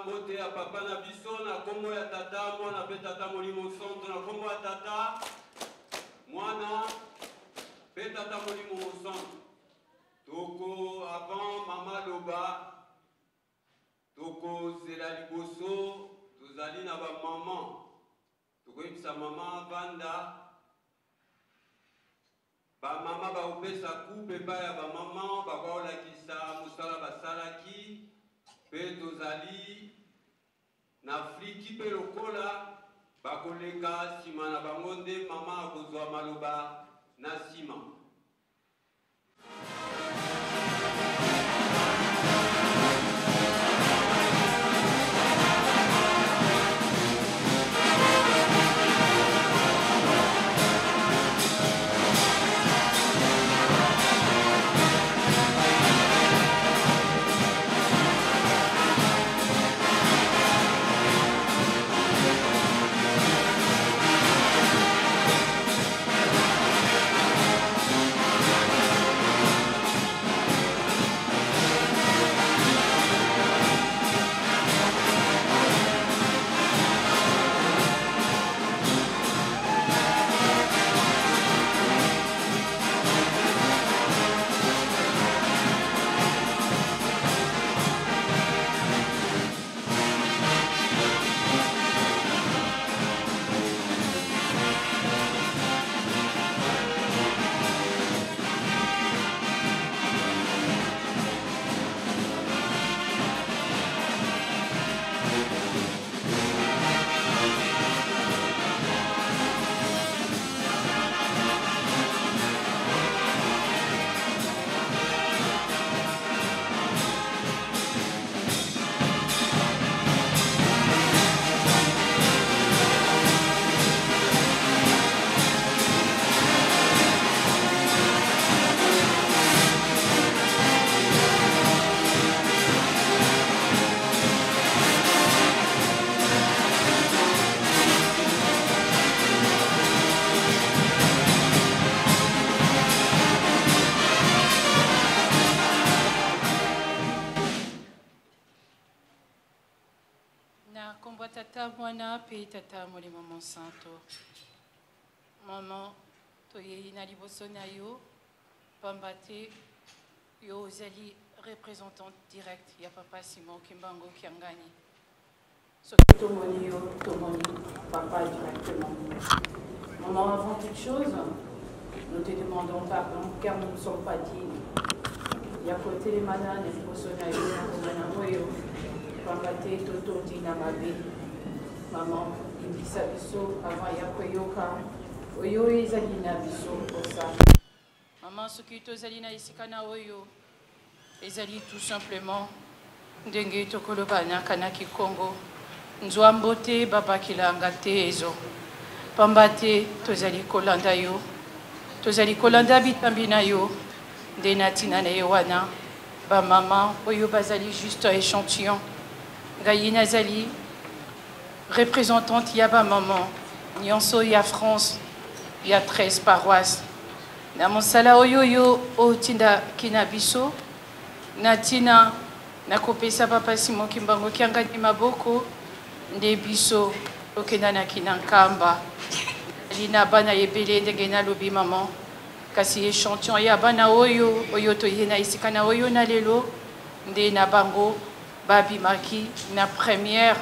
Speaker 4: mbote ya papa na biso na kombo ya tata mwana pe tata molimo santo na kombo ya tata mwana pe tata molimo santo. Toko avant mama loba toko zela liboso tozali na ba maman toko yebisa mama banda ba mama ba opesa coupe ba ya ba mama ba ba olakisa musala basalaki pe tozali na fliki pe lokola bakoleka sima na bango nde mama akozwa maloba na sima.
Speaker 5: Tata mwana pe tata molimo monsanto. Maman, toye na liboso na yo, pambate yo ozali représentante directe ya papa Simon Kimbangu Kiangani.
Speaker 1: So, tomoni yo, tomoni papa directement. Maman, avant toute chose, nous te demandons pardon car nous ne sommes pas dignes. Ya côté les manas, les liboso na yo, na yo, pambate toto dina mabe. Maman, imbisa biso avant ya koyoka oyo ezali na biso kosa.
Speaker 5: Maman, soki tozali na esika na oyo ezali tout simplement ndenge tokoloba na kanaki Congo nzwa mbote babakilanga te ezo pamba te tozali kolanda yo tozali kolanda bitambi na yo nde na ntina na ye wana bamama oyo bazali juste échantillon ngai nazali représentante Yaba Maman, Nyonso ya France, il y a treize paroisses. Na monsala oyoyo o tinda kinabiso, na tina na kopesa papa Simon Kimbangu Kiangani maboko, nde biso okenda na kinankamba. Lina bana yebele ndenge na lobi maman, kasi échantillon ya bana oyo oyo to yena isika na oyo na lelo, nde na bango babi maki na première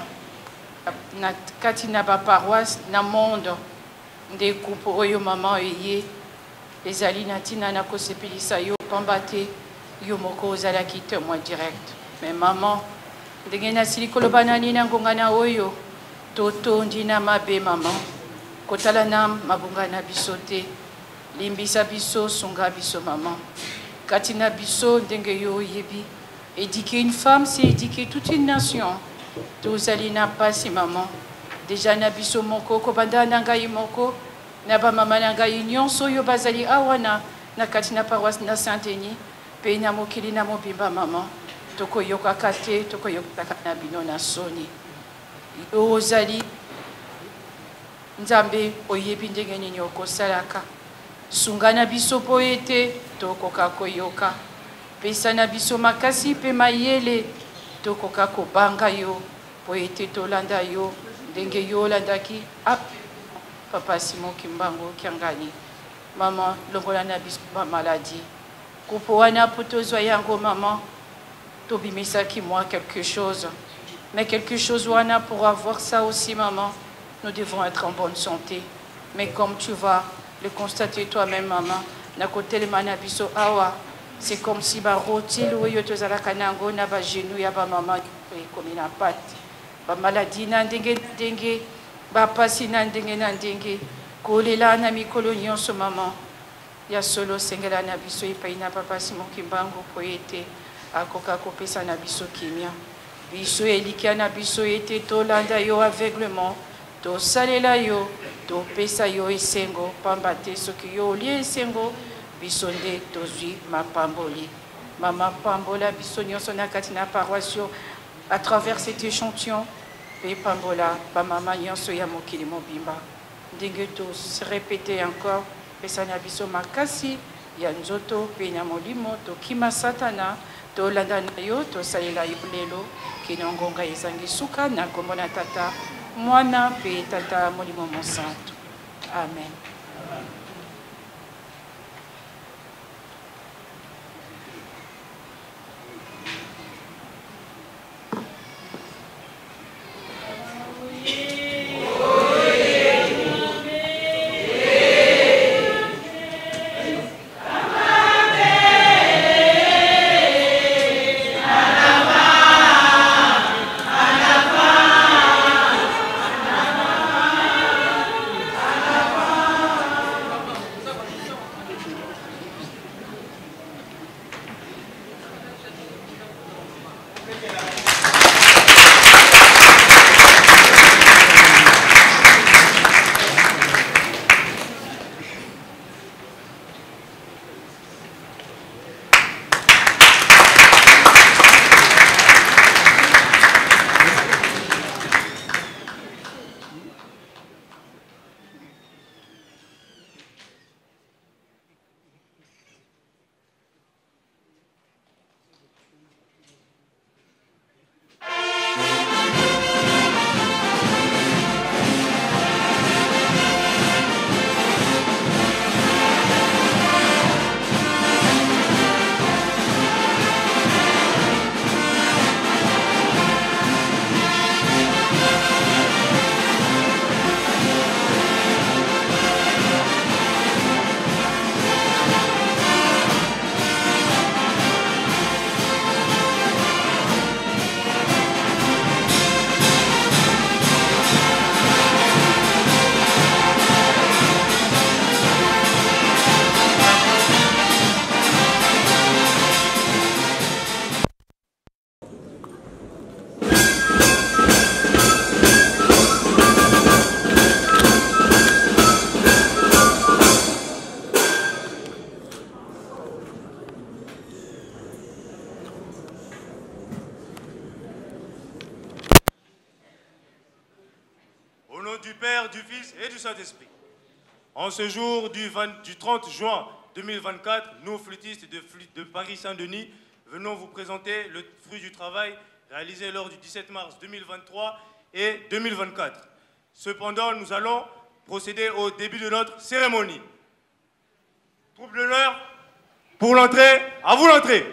Speaker 5: na kati na ba paroisse na monde nde kupo oyo mama eye ezali na tina na kosepelisa yo pamba te yo moko ozalaki témoin direct. Mais maman ndenge nasili koloba na nini na ngonga na oyo totondi na mabe maman kotala na mabunga na biso te limbisa biso sunga biso maman kati na biso ndenge yo oyebi éduquer une femme c'est éduquer toute une nation. Tozali na pasi maman déjà na biso moko ko banda na ngai moko na ba mama na ngai nyonso yo bazali awana na kati na paroisse na Saint-Denis pe na mokili na mobimba maman toko yoka kate toko yoka na bino na soni yo ozali nzambe oyebi ndenge nini okosalaka sunga na biso po ete tokoka koyoka pesa na biso makasi pe mayele tokoka kobanga yo po ete tolanda yo ndenge yo olandaki ap papa Simon Kimbangu Kiangani mama longola na biso ba maladie kupo wana po tozwa yango mama tobimisaki moi quelque chose mais quelque chose wana pour avoir ça aussi maman nous devons être en bonne santé mais comme tu vas le constater toi-même maman na kotelema na biso awa c'est comme si ba rotile oyo tozalaka nango na ba genou ya ba mama comme na pate ba maladie na ndenge ndenge ba pasi na ndenge na ndenge kolela na mikolo nyonso mama ya solo sengela na biso epai na papa Simon Kimbangu po ete akoka kopesa na biso kimia biso elikia na biso ete tolanda yo aveuglement tosalela yo topesa yo esengo pamba te soki yo olie esengo biso nde tozwi mapamboli mama pambola biso nyonso na kati na paroisse à travers cet échantillon pe pambola ba mama nyonso ya mokili mobimba ndenge to répéter encore pesa na biso makasi ya nzoto pe na molimo tokima satana tolanda na yo tosalela yo lelo kino ngonga ezangi suka na kombo na tata mwana pe tata molimo mosantu amen.
Speaker 6: Du Père, du Fils et du Saint-Esprit. En ce jour du, vingt, du trente juin deux mille vingt-quatre, nous, flûtistes de, de Paris-Saint-Denis, venons vous présenter le fruit du travail réalisé lors du dix-sept mars deux mille vingt-trois et deux mille vingt-quatre. Cependant, nous allons procéder au début de notre cérémonie. Troupe d'honneur, pour l'entrée, à vous l'entrée.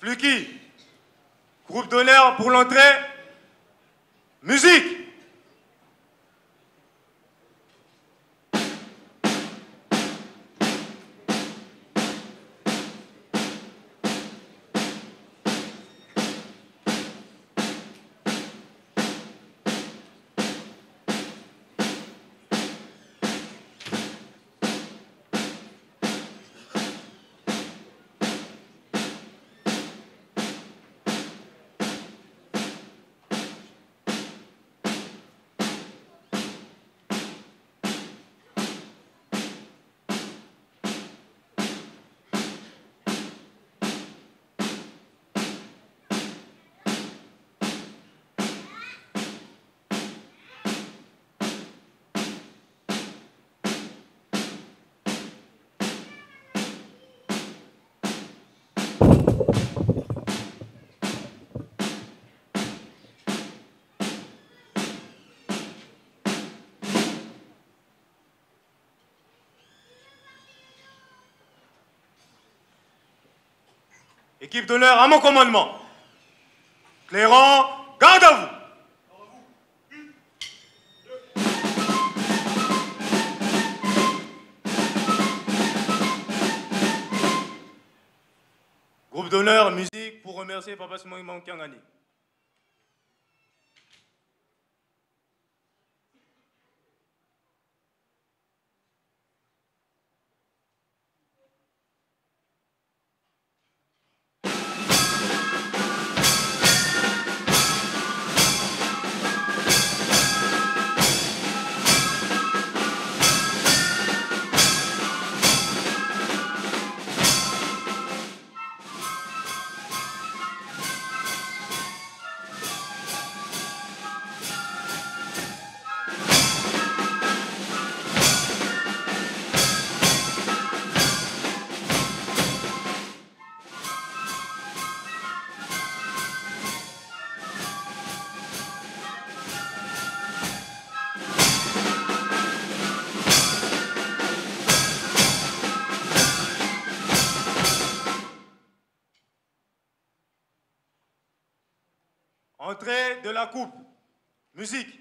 Speaker 6: Fluky. Groupe d'honneur pour l'entrée. Musique. Équipe d'honneur à mon commandement. Clairon, garde à vous. Groupe d'honneur, musique pour remercier Papa Simon Kiangani. Entrée de la coupe. Musique.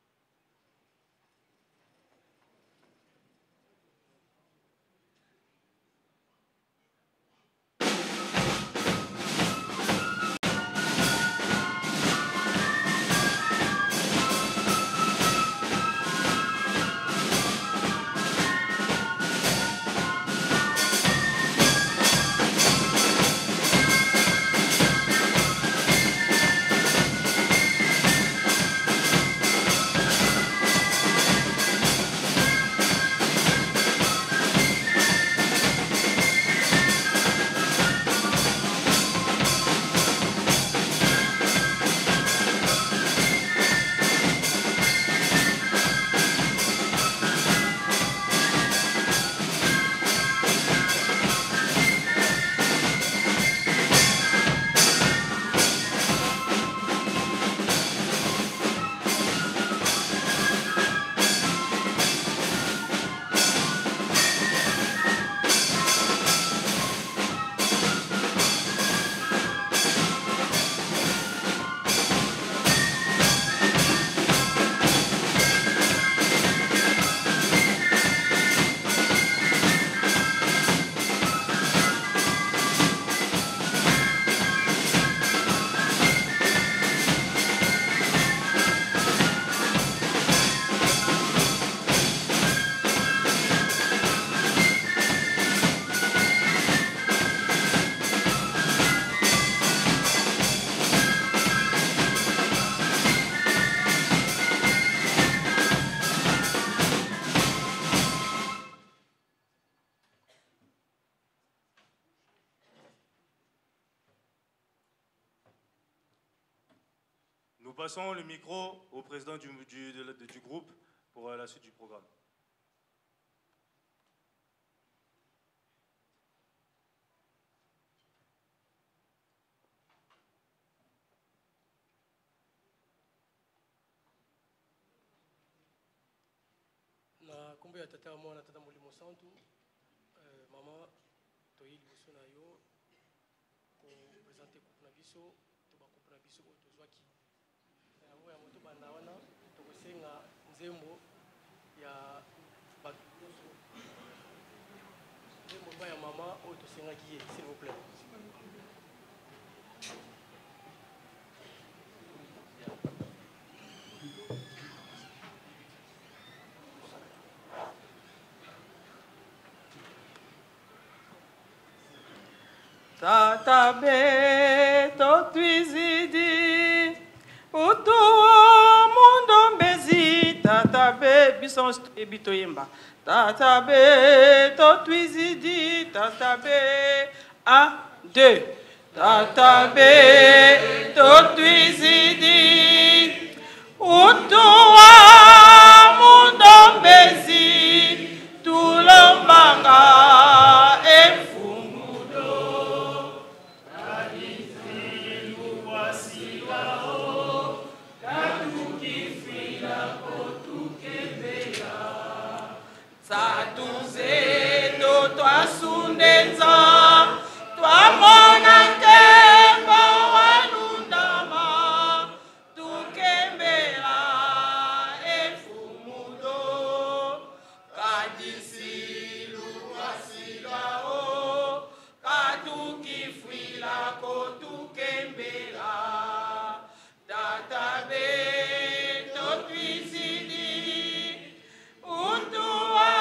Speaker 6: Nous passons le micro au président du, du, de, de, du groupe pour la suite du programme.
Speaker 7: Na kombo ya tata mwana tata Molimo Santu, mama toyi liboso na yo ko présenter coupe na biso to ba coupe na biso to zwaki yango ya moto banda wana to kosenga nzembo ya ba nzembo ba ya mama o to senga ki s'il vous plaît.
Speaker 8: Tata be to twizidi utu mundo mbezi tata be bison ebito yemba tata be to twizidi tata be un deux tata be to twizidi utu mundo mbezi tulombanga Sundenza, tua mona tempo walundama, tu kembera e fumudo, kadisilu wasilao, katu kifwila kotu kembera, tatabe to twizidi, utua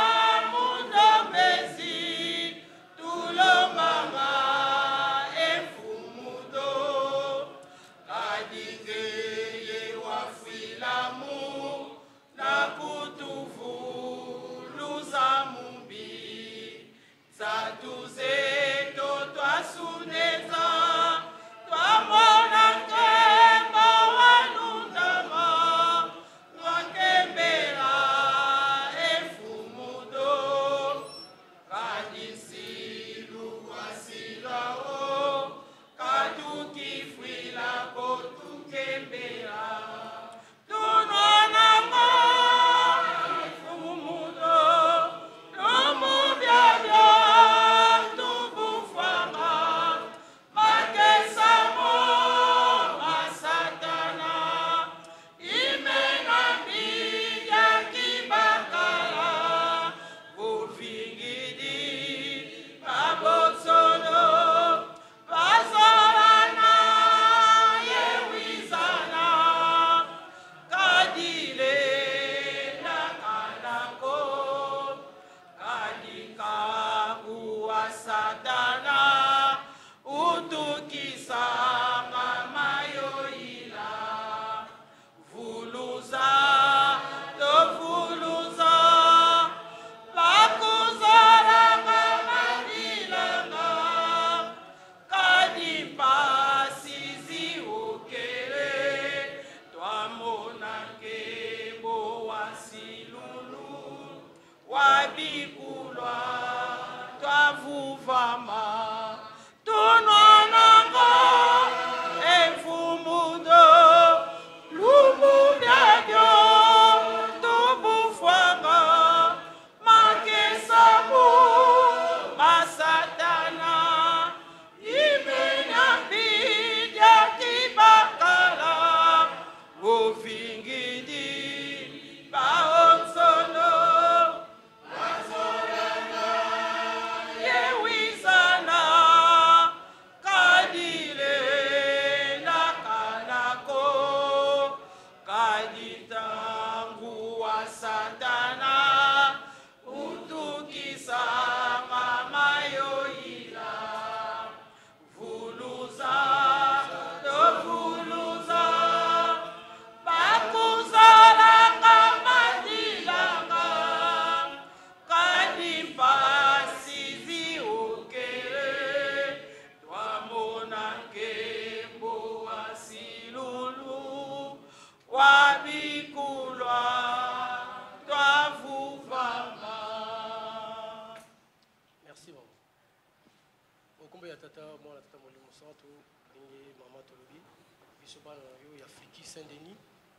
Speaker 7: Saint-Denis,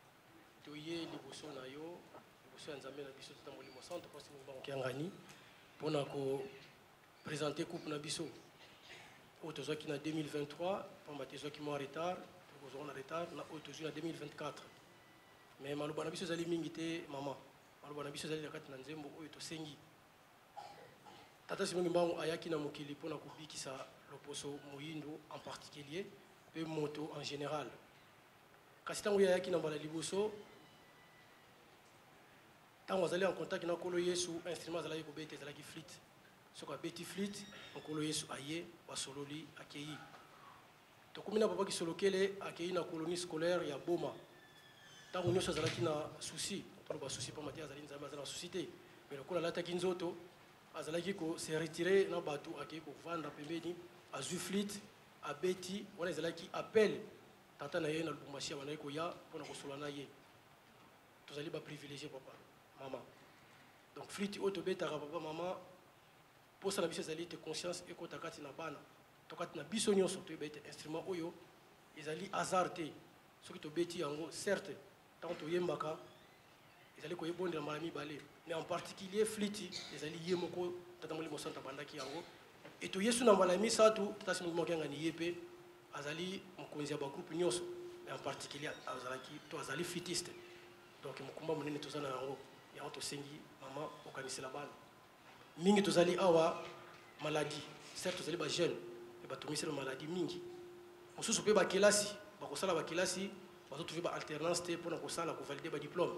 Speaker 7: toye liboso na yo, liboso ya nzambe na biso tata molimo centre parce que nous banque ngani pour na ko présenter coupe na biso. oyo qui na deux mille vingt-trois pamba tozwaki mwa retard tokozwa na retard na oyo tozwi na deux mille vingt-quatre mais maloba na biso ezali mingi te mama maloba na biso ezali na kati na nzembo oyo tosengi tata Simongi Mbangu ayaki na mokili mpona kobikisa loposo moyindo en particulier mpe moto en général kasi ntango ye ayaki na mbala liboso ntango azali en contact na nkolo yesu instrument azalaki kobeta ezalaki flite soki abeti flite nkolo yesu aye basololi akei tokomi na papa kisolokele akei na colonie scolaire ya boma ntango nyonso azalaki na souci toloba souci mpo mate azali nzambe azali na souci te mais lokola alataki nzoto azalaki se retire na bato akei kovanda pembeni azwi flite abeti wana ezalaki appel tata na ye na lubumbashi abandaki koya mpona kosola na ye tozali baprivilégie papa mama donc flite oyo tobetaka papa mama mposa na biso ezali ete conscience ekota kati na bana to kati na biso nyonso toyeba ete instrument oyo ezali hasard te soki tobeti yango certes ntango toyembaka ezali koyebondela mbala mibale mais en particulier flite ezali ye moko tata molimo santo abandaki yango e toyesu na mbala misato tata Simongi Mbangu akengani ye mpe azali mokonzi ya bagroupe nyonso mais en particulier azalaki to azali flitiste donc mokumba monene toza na yango yango tosengi mama okanisela bana mingi tozali awa maladie certes tozali bajeune me batomisela maladie mingi mosusu mpe bakelasi bakosala bakelasi bazotrouve baalternance te mpona kosala kovalide badiplôme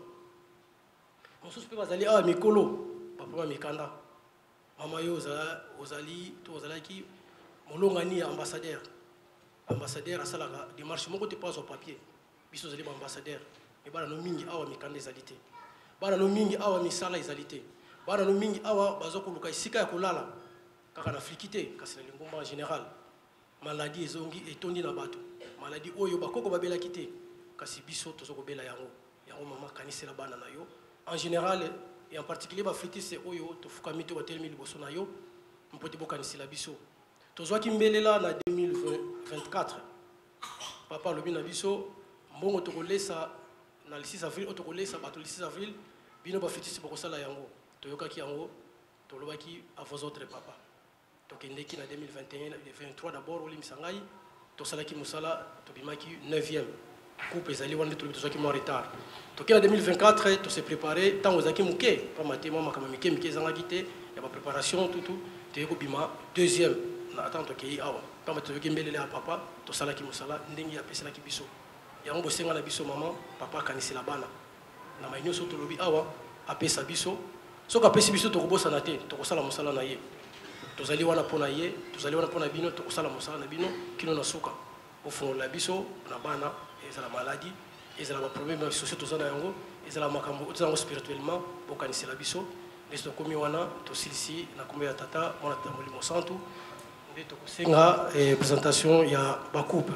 Speaker 7: mosusu mpe bazali awa mikolo bapoma mikanda mama yo ozali to ozalaki molongani ya ambassadeur ambassadeur asalaka démarche moko te mpo azwa papier biso ozali baambassadeur me bana no mingi awa mikanda ezali te bana no mingi awa misala ezali te bana no mingi awa bazokoluka esika ya kolala kaka na fliki te kasi na lingomba en général maladie ezongi etondi na bato maladie oyo bakoko babelaki te kasi biso tozokobela yango yango mama kanisela bana na yo en général et en particulier baflitiste oyo tofukami to batelemi liboso na yo mpo te bokanisela biso tozwaki mbelela na deux mille vingt-quatre papa alobi na biso mbongo tokolesa na le six avril oyo tokolesa bato le six avril bino baflitiste bakosala yango toyokaki yango tolobaki à vos autres papa tokendeki na deux mille vingt et un vingt-trois d'abord olimisa ngai tosalaki mosala tobimaki neuvième coupe ezali wana nde tolobi tozwaki mwa retard toke na deux mille vingt-quatre tose préparé ntango ezalaki moke pamate mwa makambo mike mike ezangaki te ya bapréparation tutu toyei kobima deuxième na atan tokei awa pamate toyoki mbelele ya papa tosalaki mosala ndenge apeselaki biso yango bosenga na biso mama papa akanisela bana na mai nyonso tolobi awa apesa biso soki apesi biso tokobosana te tokosala mosala na ye tozali wana mpo na ye tozali wana mpo na bino tokosala mosala na bino kino na suka bofungola biso na bana ezala maladie ezala baproblème sociaux toza na yango ezala makambo toza yango spirituellement bokanisela biso ndesi tokomi wana tosilisi na kombo ya tata mwana tata molimo santu nde tokosenga présentation ya bacouple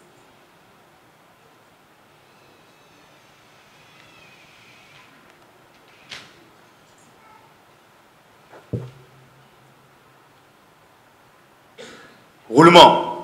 Speaker 6: Roulement.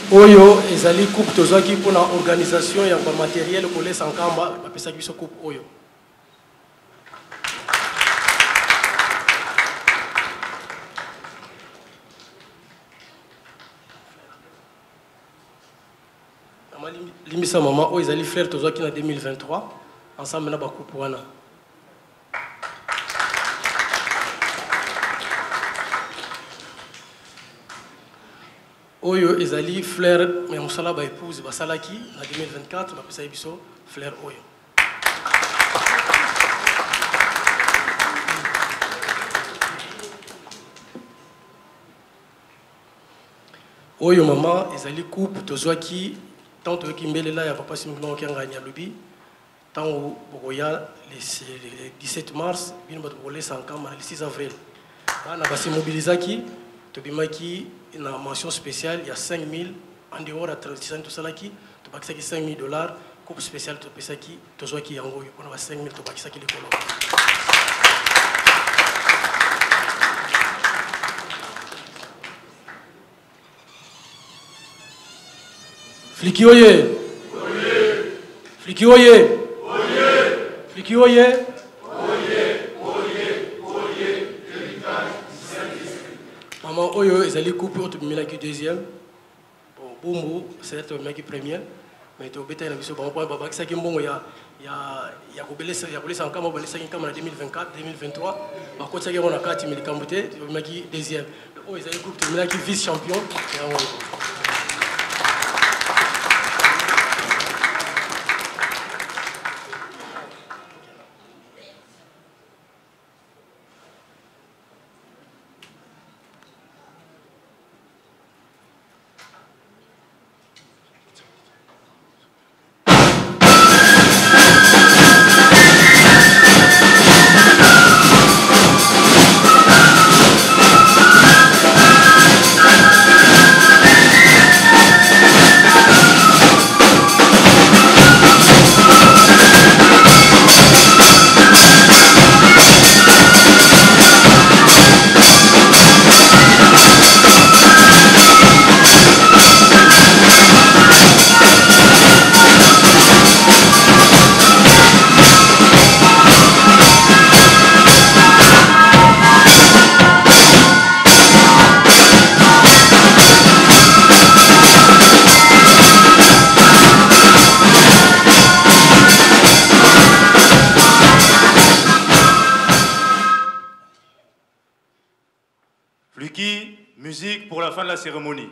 Speaker 7: Oyo ezali coupe tozaki pour la organisation ya ba matériel ko laisse en kamba ba pesa biso coupe oyo. Limisa maman oyo ezali frère tozaki na deux mille vingt-trois ensemble na ba coupe wana. Oyo ezali fleur mais mosala ba épouse basalaki na deux mille vingt-quatre ba pesa biso fleur oyo. Oyo maman ezali coupe tozwaki tant toyoki mbelela ya papa simon okanga nyalubi tant bokoya le dix-sept mars bino bato bolesa nkama le six avril bana basi mobilisaki tobimaki na mention spéciale il y a cinq mille en dehors à trente-six tout salaki to bakisaki cinq mille dollars coupe spéciale to pesaki tozwaki yango yo pona ba cinq mille to bakisaki likolo. Fliki oye. Fliki oye. Fliki oye. Maman oyo ezali coupe auto bimilaki deuxième. Bon Bumbu c'est être maki première mais to beta na biso bon point baba kisaki mbongo ya ya ya kobelesa ya kolesa nkama balesa nkama na deux mille vingt-quatre deux mille vingt-trois bakotsa ke rona kati milikambote maki deuxième. Oyo ezali coupe bimilaki vice champion ya
Speaker 6: Fluki, musique pour la fin de la cérémonie.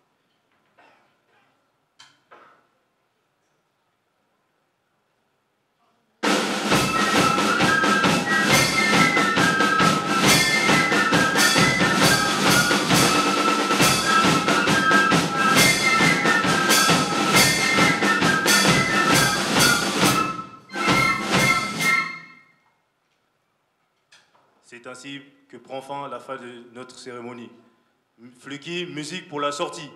Speaker 6: C'est ainsi que prend fin la fin de notre cérémonie. Fluki, musique pour la sortie.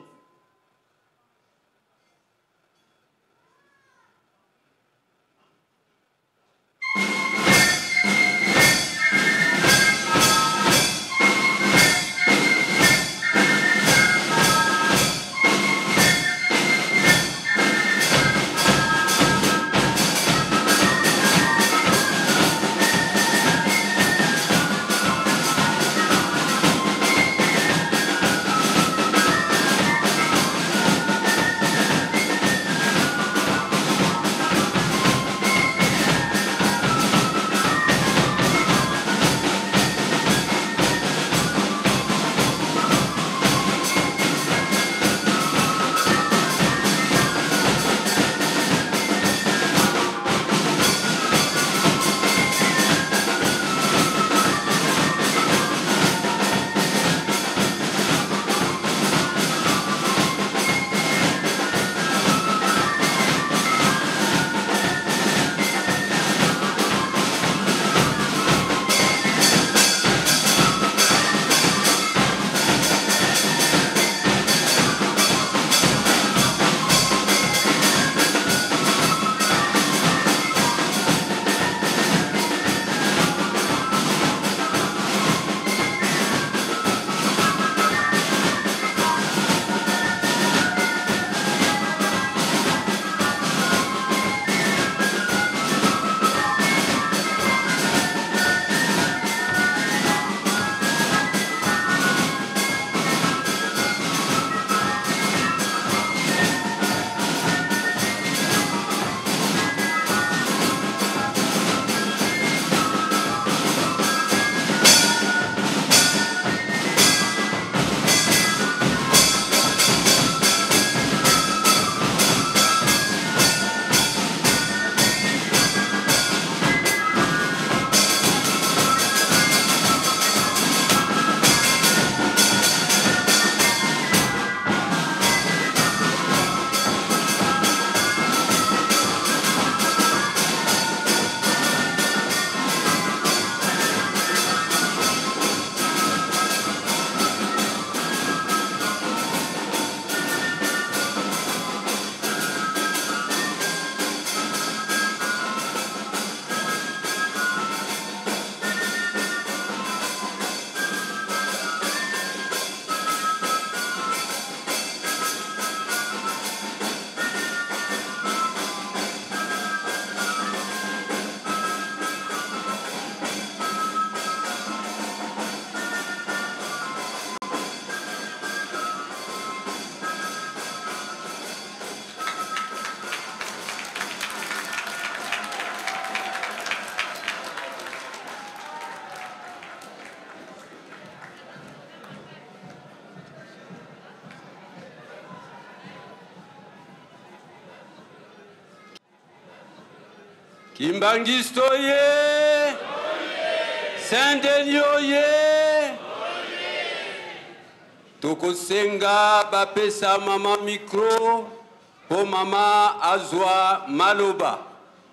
Speaker 4: Kimbangisto ye, Saint-Denis ye, tokosenga bapesa mama micro po mama azwa maloba.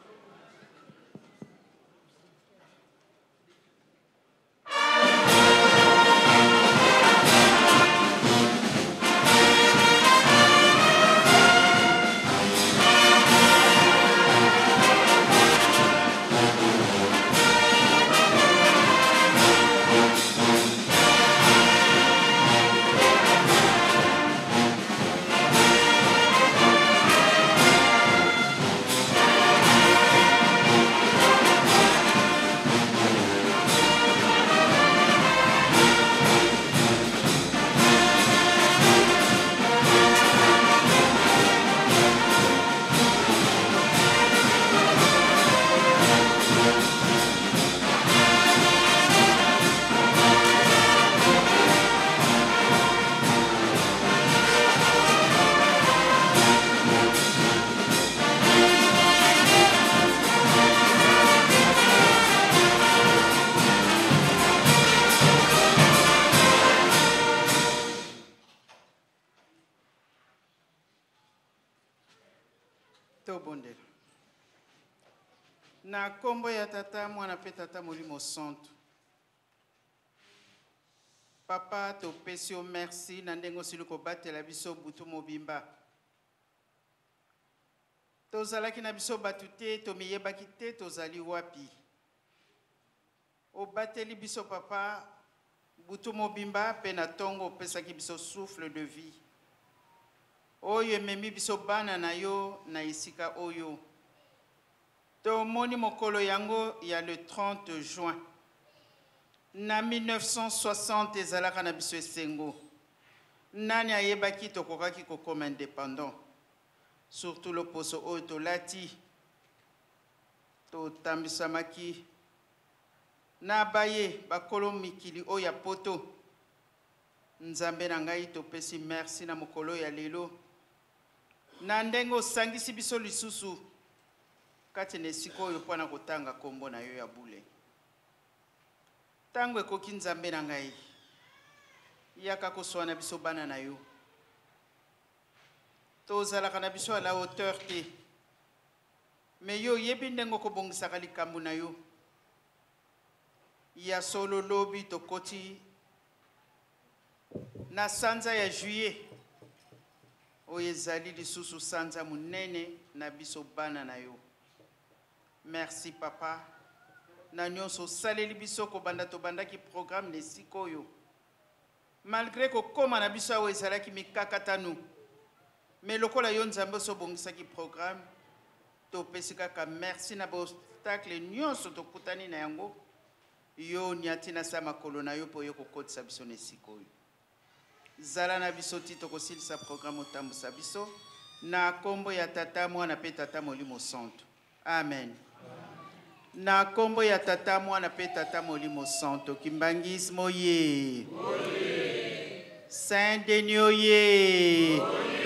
Speaker 3: Na kombo ya tata mwana pe tata molimo santo. Papa to pesio merci na ndengo siluko batela biso butu mobimba. Tozalaki na biso batute to miyebaki te tozali wapi. O bateli biso papa butu mobimba pe na tongo pesaki biso souffle de vie. Oyo ememi biso bana na yo na isika oyo. Tomoni mokolo yango ya le trente juin. Na mille neuf cent soixante ezalaka na biso esengo. Nani ayebaki tokokaki kokoma indépendant. Surtout le poso oyo tolati. Totambisamaki. Na baye bakolo mikili oyo ya poto. Nzambe na ngai topesi merci na mokolo ya lelo. Na ndenge osangisi biso lisusu. Kati nesiko oyo pona kotanga kombo na yo ya bule. Tango ekoki nzambe na ngai. Yaka koswana biso bana na yo. Tozalaka na biso à la hauteur te. Me yo yebi ndengo kobongisaka likambo na yo. Ya solo lobi tokoti na sanza ya juillet. Oyo ezali lisusu sanza munene na biso bana na yo. Merci papa. Na nyonso saleli biso ko banda to bandaki programme de sikoyo. Malgré ko koma na biso awo ezalaki mikakatanu. Mais lokola yo nzambe so bongisaki programme to pesika ka merci na obstacle nyonso to kutani na yango. Yo nyati na sama kolona yo po yo ko kotisa biso ne sikoyo. Zala na biso ti to kosilisa programme otambusa biso na kombo ya tata mwana pe tata molimo santo. Amen. Na kombo ya tata mwana pe tata molimo santo kimbangismo ye. Saint-Denis ye.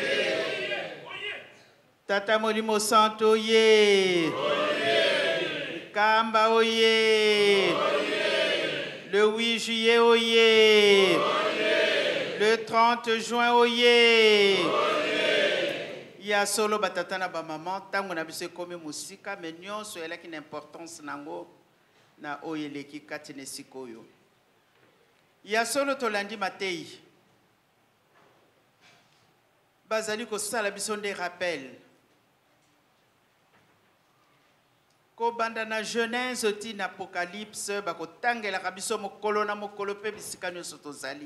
Speaker 3: Tata molimo santo ye. Kamba oye. Le huit juillet oye. Le trente juin oye. Ya solo batatana ba maman tango na biso komi musika mais nyonso elaki na importance nango na oyeleki kati na sikoyo. Ya solo tolandi matei. Bazali ko sala biso nde rappel. Ko banda na Genèse oti na Apocalypse bako tangela biso mokolo na mokolo pe bisika nyonso tozali.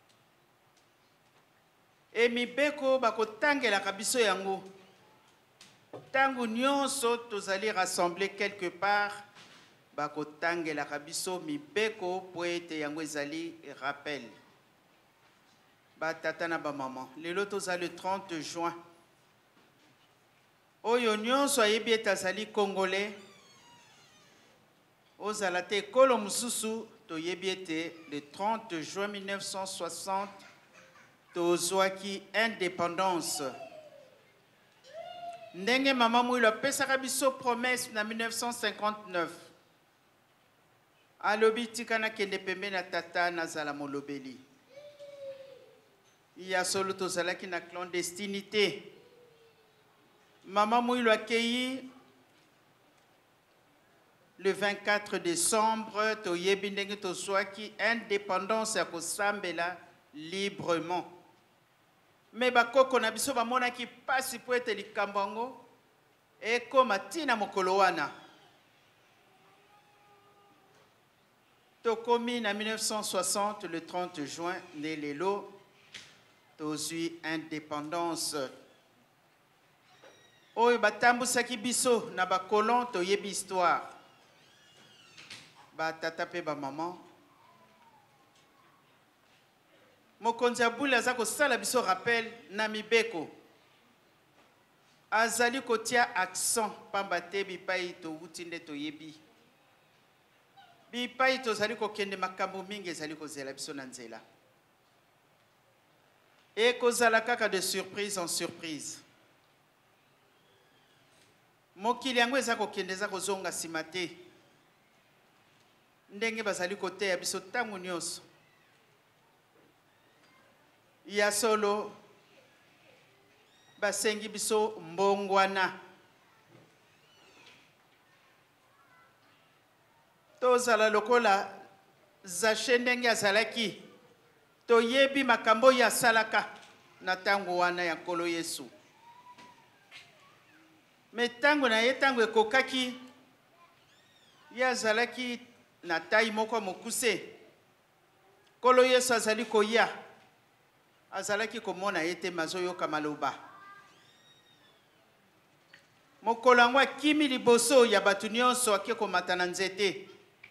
Speaker 3: E mibeko bakotangela kabiso yango. Tango nyonso tozali rassemblés quelque part, bakotangela kabiso mibeko poete yango ezali rappel. Ba tata na ba maman. Lelo tozali le trente juin. Oyo nyonso ayebi etazali congolais. Ozala te ekolo mususu toyebi ete le trente juin mille neuf cent soixante. Tozwaki indépendance. Ndenge Maman Mouilo apesaka biso promesse na mille neuf cent cinquante-neuf. Alobi tikana kende pembe na tata nazala molobeli. Ya solo tozalaki na clandestinité. Maman Mouilo accueilli le vingt-quatre décembre, toyebi ndenge tozwaki indépendance ya kosambela librement. Mais bakoko na biso bamonaki pasi po ete likambo yango ekoma ntina mokolo wana. Tokomi na mille neuf cent soixante, le trente juin, né lelo, tozwi indépendance. Oyo batambusaki biso na bakolon toyebi histoire. Ba tata pe ba maman. Mokonzi Abuli aza kosala biso rappel na mibeko. Azali kotia accent pamba te bipai to wuti nde toyebi. Bipai tozali kokende makambo mingi ezali kozela biso na nzela. E kozala kaka de surprise en surprise. Mokili yango eza kokende eza kozonga nsima te. Ndenge bazali koteya biso ntango nyonso. Ya solo basengi biso mbongwana. Tozala lokola Zaché ndenge azalaki. Toyebi makambo ya salaka na tango wana ya nkolo Yesu. Me tango na ye tango ekokaki ya azalaki na tai moko mokuse. Nkolo Yesu azali koya. Azalaki komona ete mazoyoka maloba. Mokolo yango akimi liboso ya batu nyonso ake komata na nzete.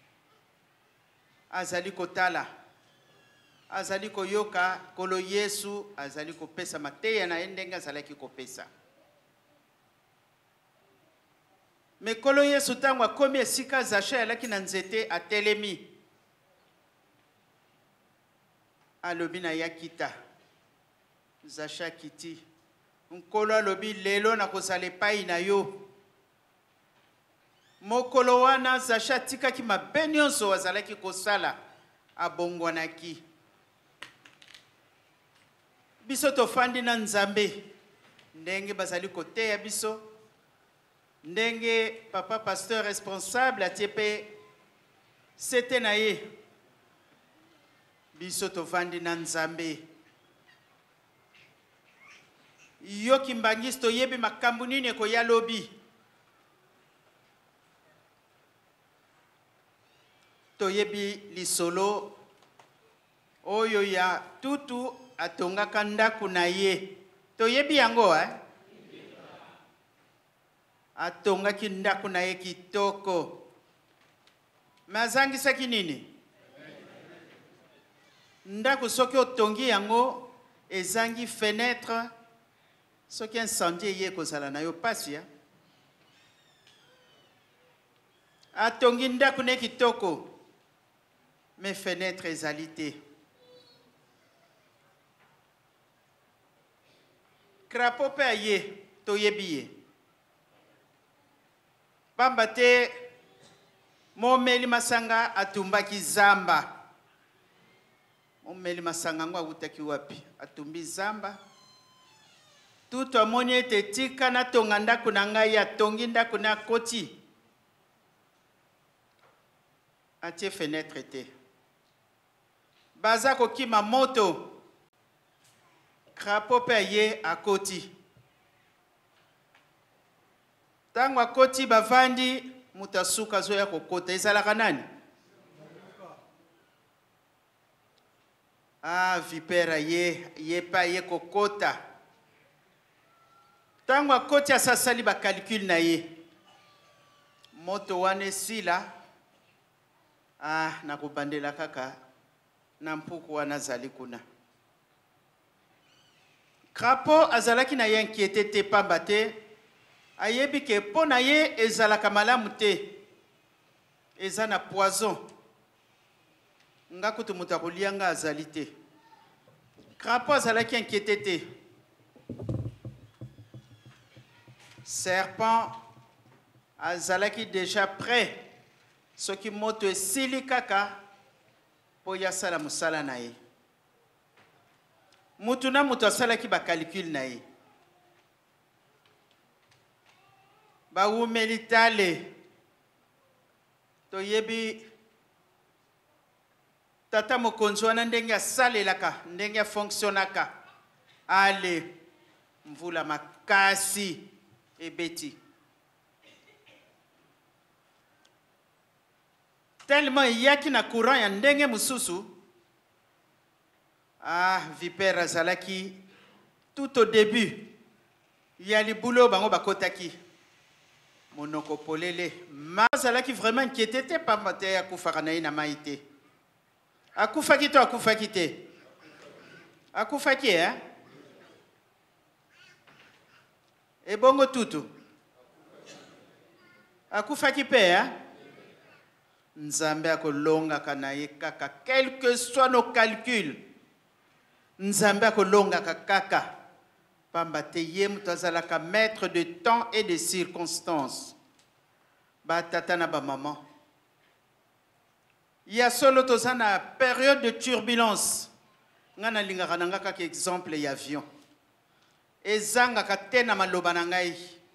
Speaker 3: Azali kotala. Azali koyoka nkolo Yesu azali kopesa mateya na ndenge azalaki kopesa. Me nkolo Yesu tango akomi esika Zaché alaki na nzete atelemi. Alobi na yakita. Zaché kiti. Nkolo alobi lelo na kozala epai na yo. Mokolo wana Zaché atikaki mabe nyonso azalaki kosala abongwanaki. Biso tofandi na Nzambe. Ndenge bazali koteya biso. Ndenge papa pasteur responsable atiepe sete na ye. Biso tovandi na Nzambe. Yoki mbangisi toyebi makambo nini koya lobi. Toyebi lisolo oyo ya tutu atongaka ndaku na ye. Toyebi yango eh? Atongaki ndaku na ye kitoko. Mazangisaki nini? Ndaku soki otongi yango ezangi fenêtre. Soki incendie ye kozala na yo pasi ya. Atongi ndaku ne kitoko. Mais fenêtre ezali te. Krapo pe ye toyebi ye. Pamba te momeli masanga atumbaki zamba. Momeli masanga ngo akutaki wapi? Atumbi zamba. Tutu amoni ete tika na tonga ndaku na ngai atongi ndaku na koti. Atie fenêtre te. Baza kokima moto. Krapo pe ye akoti. Tango akoti bavandi mutasuka zoya kokota ezalaka nani? Ah, vipera ye ye pa ye kokota. Tango akoti asasali ba calcul na ye. Moto wane sila. Ah, nakubandela kaka na mpuku wana zali kuna. Krapo azalaki na ye inquiété te pamba te. Ayebi ke po na ye ezalaka malamu te. Eza na poison. Nga kutu mutu akolia nga azali te. Krapo azalaki inquiété te. serpent azalaki déjà prêt soki moto esili kaka po yasala musala na ye mutu na mutu asalaki bacalcule na ye bawumeli tale toyebi tata mokonzi wana ndenge asalelaka ndenge afonctionnaka ale mvula makasi ebeti tellement yaki na courant ya ndenge mususu ah vipère azalaki tout au début ya libulo bango bakotaki monoko polele mazalaki vraiment inquiété te pamba te akufaka na ye na mai te akufaki to akufaki te akufaki eh ebongo tutu akufaki pe eh Nzambe akolongaka na ye kaka quel que soit nos calculs Nzambe akolongaka kaka pamba te ye mutu azalaka maître de temps et de circonstances batata na ba maman ya solo toza na période de turbulence nga na lingaka na nga kaka exemple ya avion ezangaka te na maloba na ngai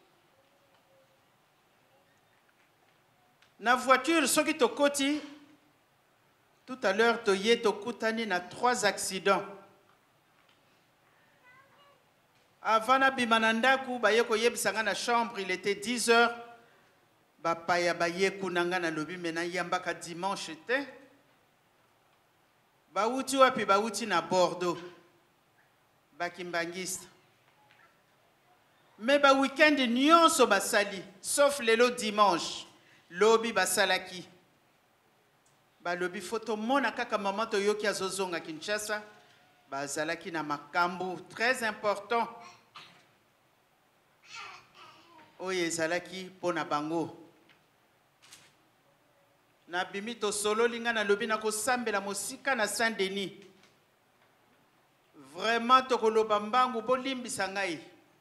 Speaker 3: na voiture soki tokoti tout à l'heure toye tokutani na trois accidents avant na bimana ndaku baye koyebisanga na chambre il était dix heures bapaya baye kunanga na lobi mena yambaka dimanche te bauti wapi bauti na Bordeaux bakimbangista mais ba week-end nyonso basali sauf lelo dimanche lobi basalaki balobi photo mona kaka maman toyoki azozonga Kinshasa bazalaki na makambo très important oyo ezalaki pona bango na bimi tosololi nga na lobi na kosambela mosika na Saint-Denis vraiment tokoloba mbangu bolimbisa ngai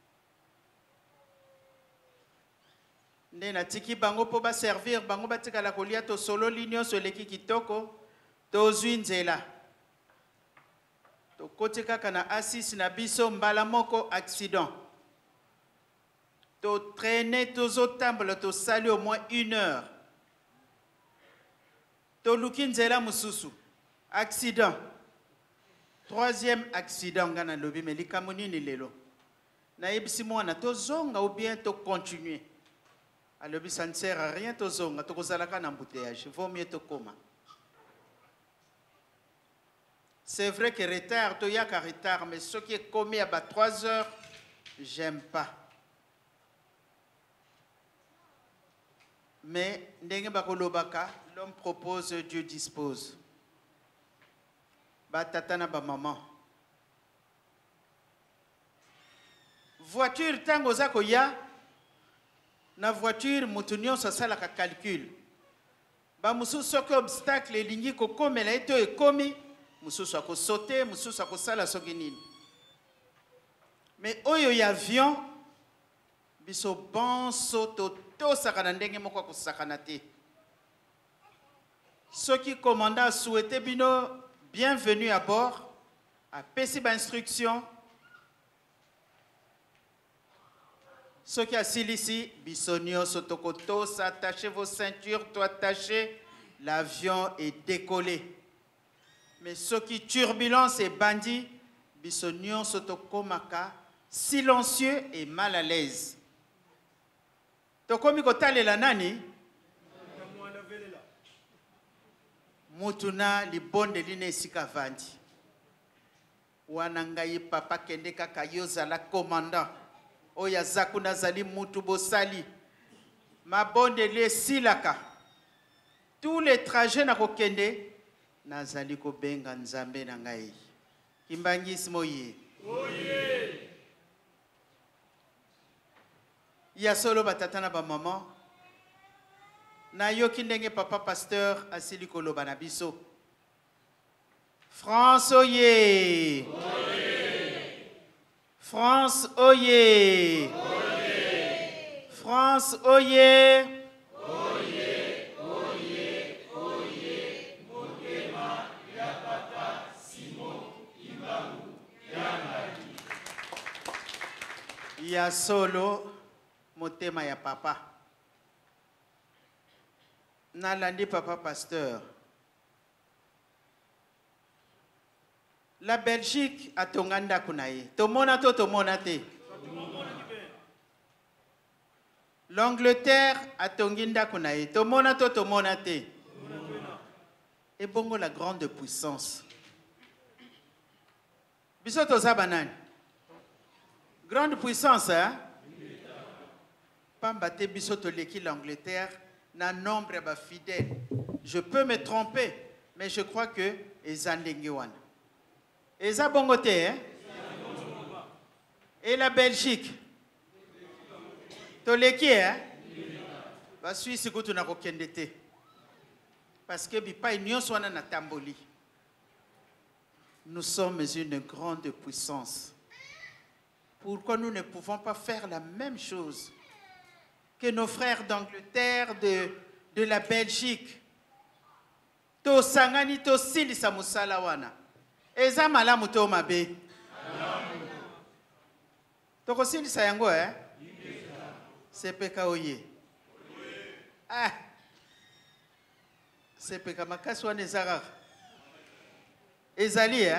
Speaker 3: nde natiki bango po ba servir bango batikala kolia tosololi nyonso eleki kitoko tozwi nzela tokoti kaka na asis na biso mbala moko accident to traîner tozotambola tosali au moins une heure toluki nzela mususu accident troisième accident nga na lobi me likambo nini lelo nayebisi mwana tozonga ou bien to continuer alobi ça ne sert à rien tozonga tokozalaka na embouteillage vaut mieux tokoma c'est vrai que retard toyaka retard mais ce qui est commis à bas trois heures j'aime pas mais ndenge bakolobaka l'homme propose Dieu dispose ba tata na ba maman voiture tango za koya na voiture mutu nyonso asalaka calcul ba mususu soki obstacle elingi kokomela ye to ekomi mususu akosaute mususu akosala soki nini mais oyo ya avion biso bonso totosaka na ndenge moko akosakana te soki commandant souhaité bino bienvenue à bord apesi ba instruction soki asilisi biso nyonso tokotosa attachez vos ceintures to attacher l'avion est décollé mais soki turbulence et bandit biso nyonso tokomaka silencieux et mal à l'aise tokomi kotalela nani mutuna libondeli na esika vandi wana ngai papa kende kaka yozala commandant oyo aza kuna azali mutu bosali mabondeli esilaka tous les trajets na kokende nazali kobenga nzambe na ngai kimbangisi moye oye ya solo batata na ba maman na yoki ndenge papa pasteur asili koloba na biso France oye oye France oye oye France, oye.
Speaker 8: Oye, oye, oye, Motema, ya papa, Simon, Imbangu, Yangaki.
Speaker 3: Ya solo, Motema ya papa. Nalandi papa pasteur. La Belgique a tonganda kunaye. Tomona to tomona te. L'Angleterre a tonginda kunaye. Tomona to tomona te. Et bongo la grande puissance. Biso toza banani. Grande puissance, hein? Pamba te biso toleki l'Angleterre na nombre ba fidèles. Je peux me tromper, mais je crois que ezandenge wana. Eza bongo te, hein? Et la Belgique. Toleki, hein? Ba Suisse kutu na kokende te. Parce que bipa nyonso wana na tamboli. Nous sommes une grande puissance. Pourquoi nous ne pouvons pas faire la même chose que nos frères d'Angleterre, de, de la Belgique? To sangani to silisa musala wana. Eza malamu to mabe. To ko silisa yango, eh? Sepeka oye. Ah. Sepeka makasi wana ezara. Ezali, eh?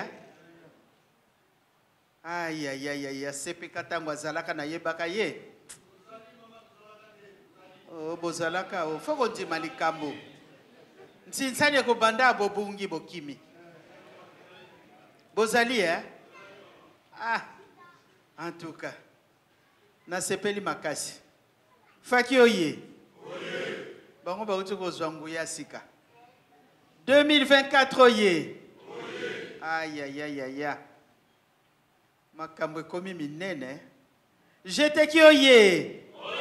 Speaker 3: Aïe, aïe, aïe, aïe, sepeka tango azalaka na yebaka ye. Oh, bozalaka, oh, foko ndima likambo. Nsinsani ko banda bobungi bokimi. Bozali, eh? Ah, en tout cas, na sepeli makasi. Faki oye. Oye. Bango ba utu ko zwangu ya sika. deux mille vingt-quatre oye. Oye. Aïe, aïe, aïe, aïe. Makambo komi minene. J'étais qui oye.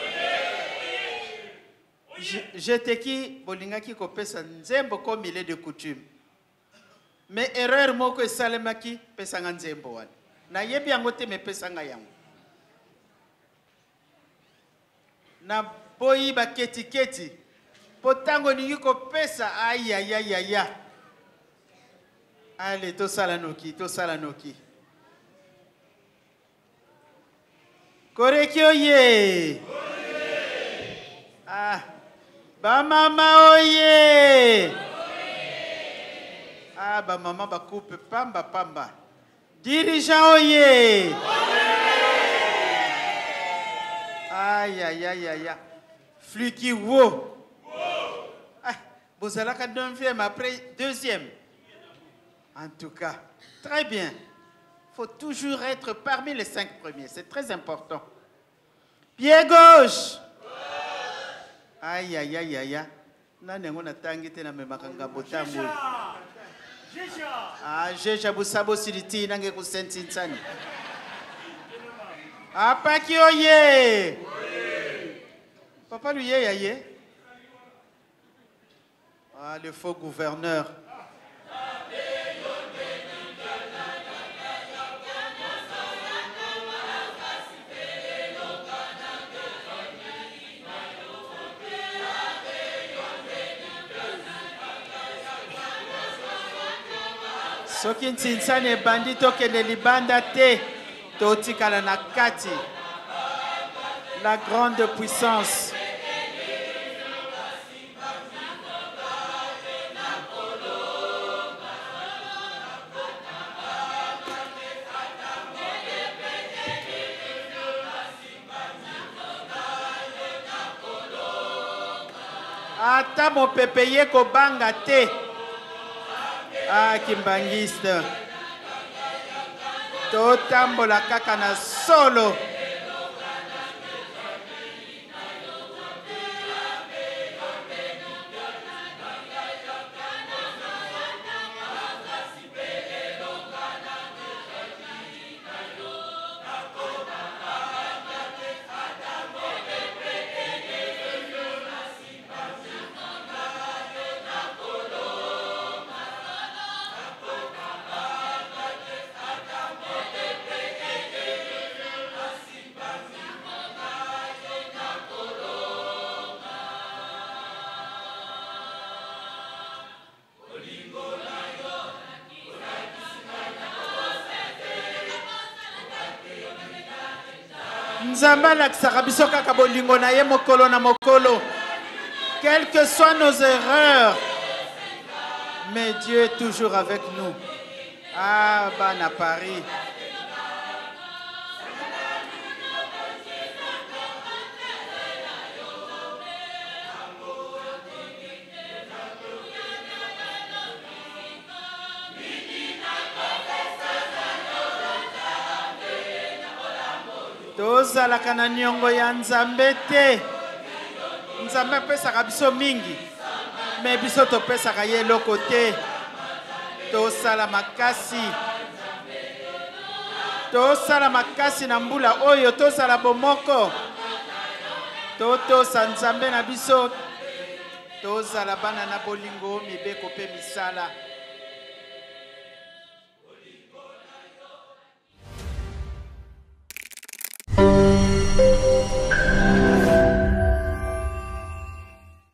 Speaker 3: J'étais qui bolinga ki kopesa nzembo comme il est de coutume. Mais erreur moko esalemaki pesa nga nzembo wana. Na yebi yango te me pesa nga yango. Na boyi ba keti keti. Potango ningi kopesa aïe aïe aïe aïe. Allez, to sala noki, to sala noki. Koreki oye. Ah, ba mama oye. Ah, ba mama ba coupe pamba pamba. Dirigeant oye. Aïe aïe aïe aïe. Fluki wo. Ah, bozalaka deuxième après deuxième. En tout cas, très bien. Il faut toujours être parmi les cinq premiers. C'est très important. Pied gauche. Aïe, aïe, aïe, aïe. Nanengo tangi te na memakanga botambo. Ah, jeja busabo siliti nange kusenti nsani. Apa ki oye. Papa lui ye yaye. Ah, le faux gouverneur. Soki ntinsane bandi tokende libanda te totikala na kati. La grande puissance. Ata mo pepeye ko banga te. Ah, kimbangiste. Totambola kaka na solo. Nzamba alakisaka biso kaka bolingo na ye mokolo na mokolo. Quelles que soient nos erreurs, mais Dieu est toujours avec nous. Ah, Bana Paris. Tozalaka na niongo ya Nzambe te. Nzambe apesaka biso mingi, mais biso topesaka ye eloko te. Tosala makasi. Tosala makasi na mbula oyo tozala bomoko. Totosa Nzambe na biso. Tozala bana na bolingo mibeko pe misala.